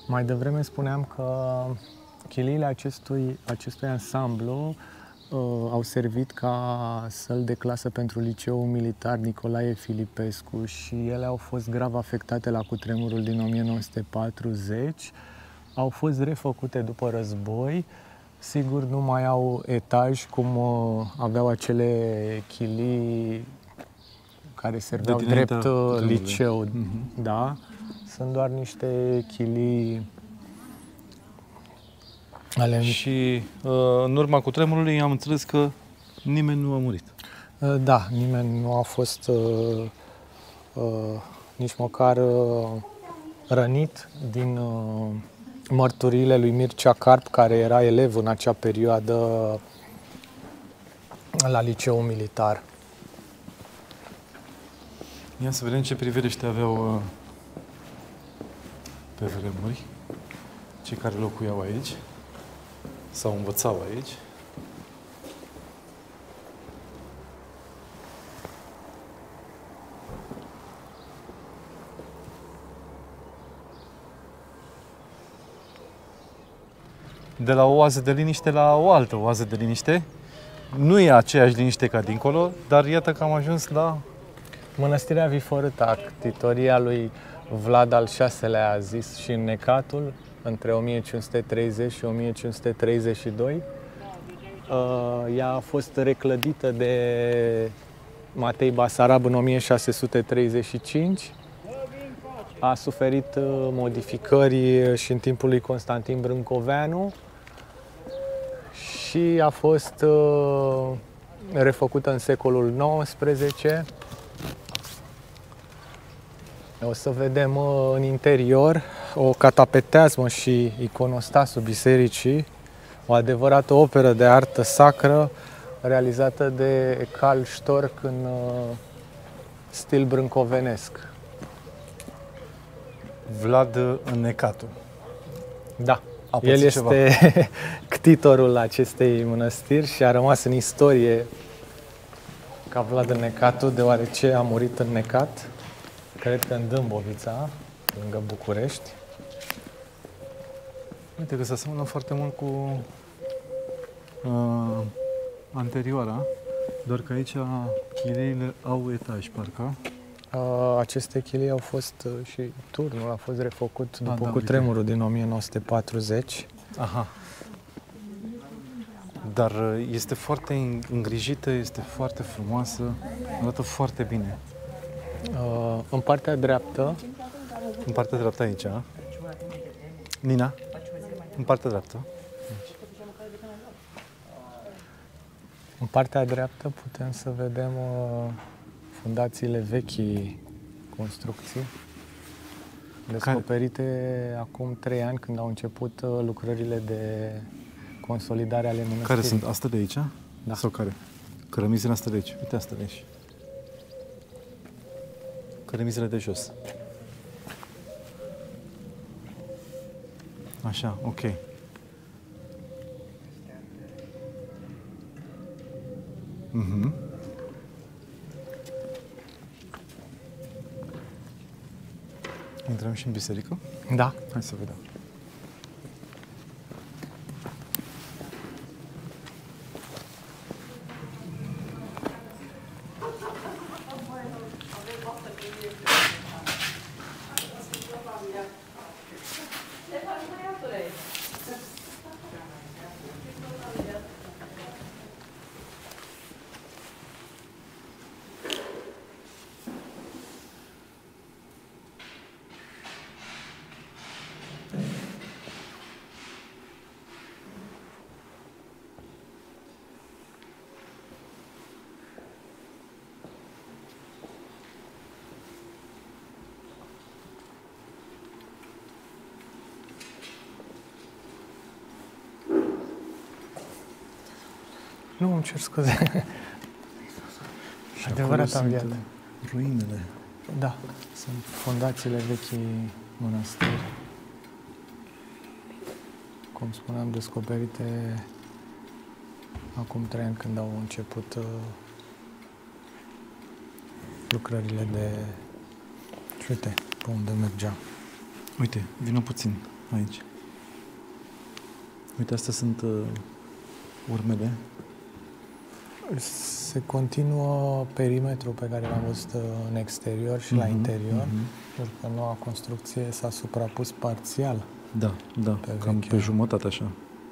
Mai devreme spuneam că chiliile acestui ansamblu au servit ca săl de clasă pentru liceul militar Nicolae Filipescu și ele au fost grav afectate la cutremurul din 1940. Au fost refăcute după război. Sigur, nu mai au etaj cum aveau acele chilii care serveau drept liceu. Da? Sunt doar niște chilii ale... Și în urma cutremurului am înțeles că nimeni nu a murit. Da, nimeni nu a fost nici măcar rănit din mărturiile lui Mircea Carp, care era elev în acea perioadă la liceul militar. Ia să vedem ce priveliște aveau pe vremuri cei care locuiau aici sau învățau aici. De la o oază de liniște la o altă oază de liniște. Nu e aceeași liniște ca dincolo, dar iată că am ajuns la... Mănăstirea Viforâta, ctitoria lui Vlad al VI-lea, a zis și în Necatul, între 1530 și 1532. Ea a fost reclădită de Matei Basarab în 1635. A suferit modificări și în timpul lui Constantin Brâncoveanu și a fost refăcută în secolul XIX. O să vedem în interior o catapeteazmă și iconostasul bisericii, o adevărată operă de artă sacră realizată de Carl Storch în stil brâncovenesc. Vlad Înnecatul. Da. El este ctitorul acestei mănăstiri și a rămas în istorie ca Vlad Înnecatul, deoarece a murit înnecat, cred că în Dâmbovița, lângă București. Uite că se aseamănă foarte mult cu anterioara, doar că aici chiliile au etaj, parcă. Aceste chilii au fost și turnul a fost refăcut după cutremurul din 1940. Aha. Dar este foarte îngrijită, este foarte frumoasă, arată foarte bine. În partea dreaptă. În partea dreaptă aici, a? Nina? În partea dreaptă. Aici. În partea dreaptă putem să vedem fundațiile vechii construcții, descoperite acum 3 ani, când au început lucrările de consolidare ale mănăstirii. Care sunt? Astea de aici? Da. Sau care? Cărămizile astea de aici. Uite astea de aici. Cărămizile de jos. Așa, ok. Mhm. Intrăm și în biserică? Da. Hai să vedem. Nu, îmi cer scuze. Și adevărat am viat. Ruinele. Da, sunt fundațiile vechii mănăstiri. Cum spuneam, descoperite acum 3 ani, când au început lucrările de... Și uite, pe unde mergeam. Uite, vină puțin. aici. Uite, astea sunt urmele. Se continuă perimetrul pe care l-am văzut în exterior și la interior, pentru că noua construcție s-a suprapus parțial. Da, da, cam pe jumătate așa.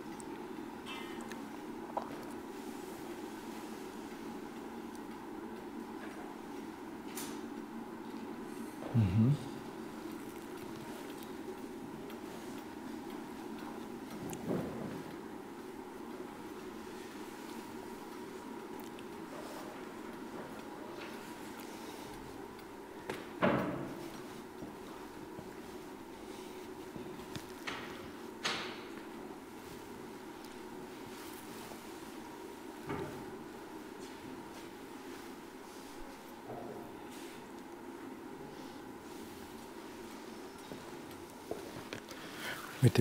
Uite,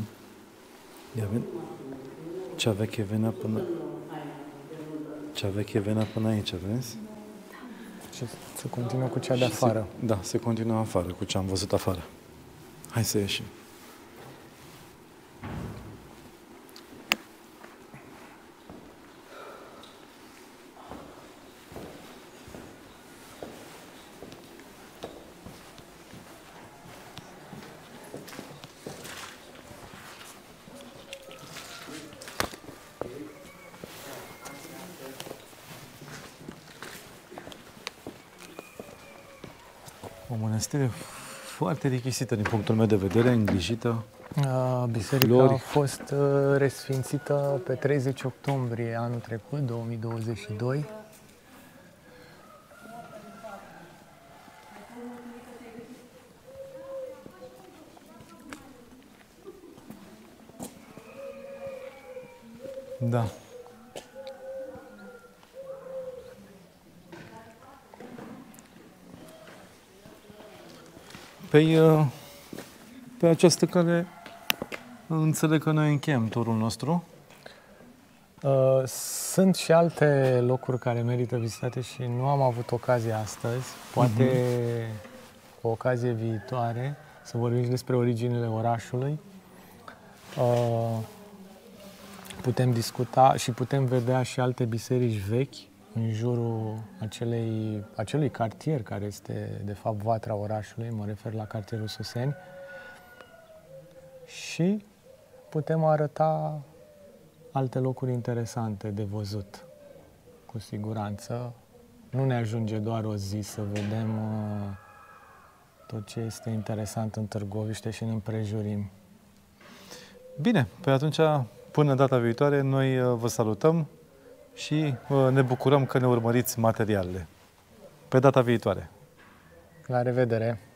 cea veche venea până aici, vezi? Și se continuă cu cea de afară. Da, se continuă afară, cu ce am văzut afară. Hai să ieșim. O mănăstire foarte richisită din punctul meu de vedere, îngrijită. Biserica a fost resfințită pe 30 octombrie anul trecut, 2022. Da. Pe această cale înțeleg că noi încheiem turul nostru. Sunt și alte locuri care merită vizitate și nu am avut ocazia astăzi. Poate o ocazie viitoare să vorbim și despre originile orașului. Putem discuta și putem vedea și alte biserici vechi în jurul acelui cartier care este de fapt vatra orașului, mă refer la cartierul Suseni. Și putem arăta alte locuri interesante de văzut, cu siguranță. Nu ne ajunge doar o zi să vedem tot ce este interesant în Târgoviște și în împrejurimi. Bine, pe atunci, până data viitoare, noi vă salutăm și ne bucurăm că ne urmăriți materialele. Pe data viitoare! La revedere!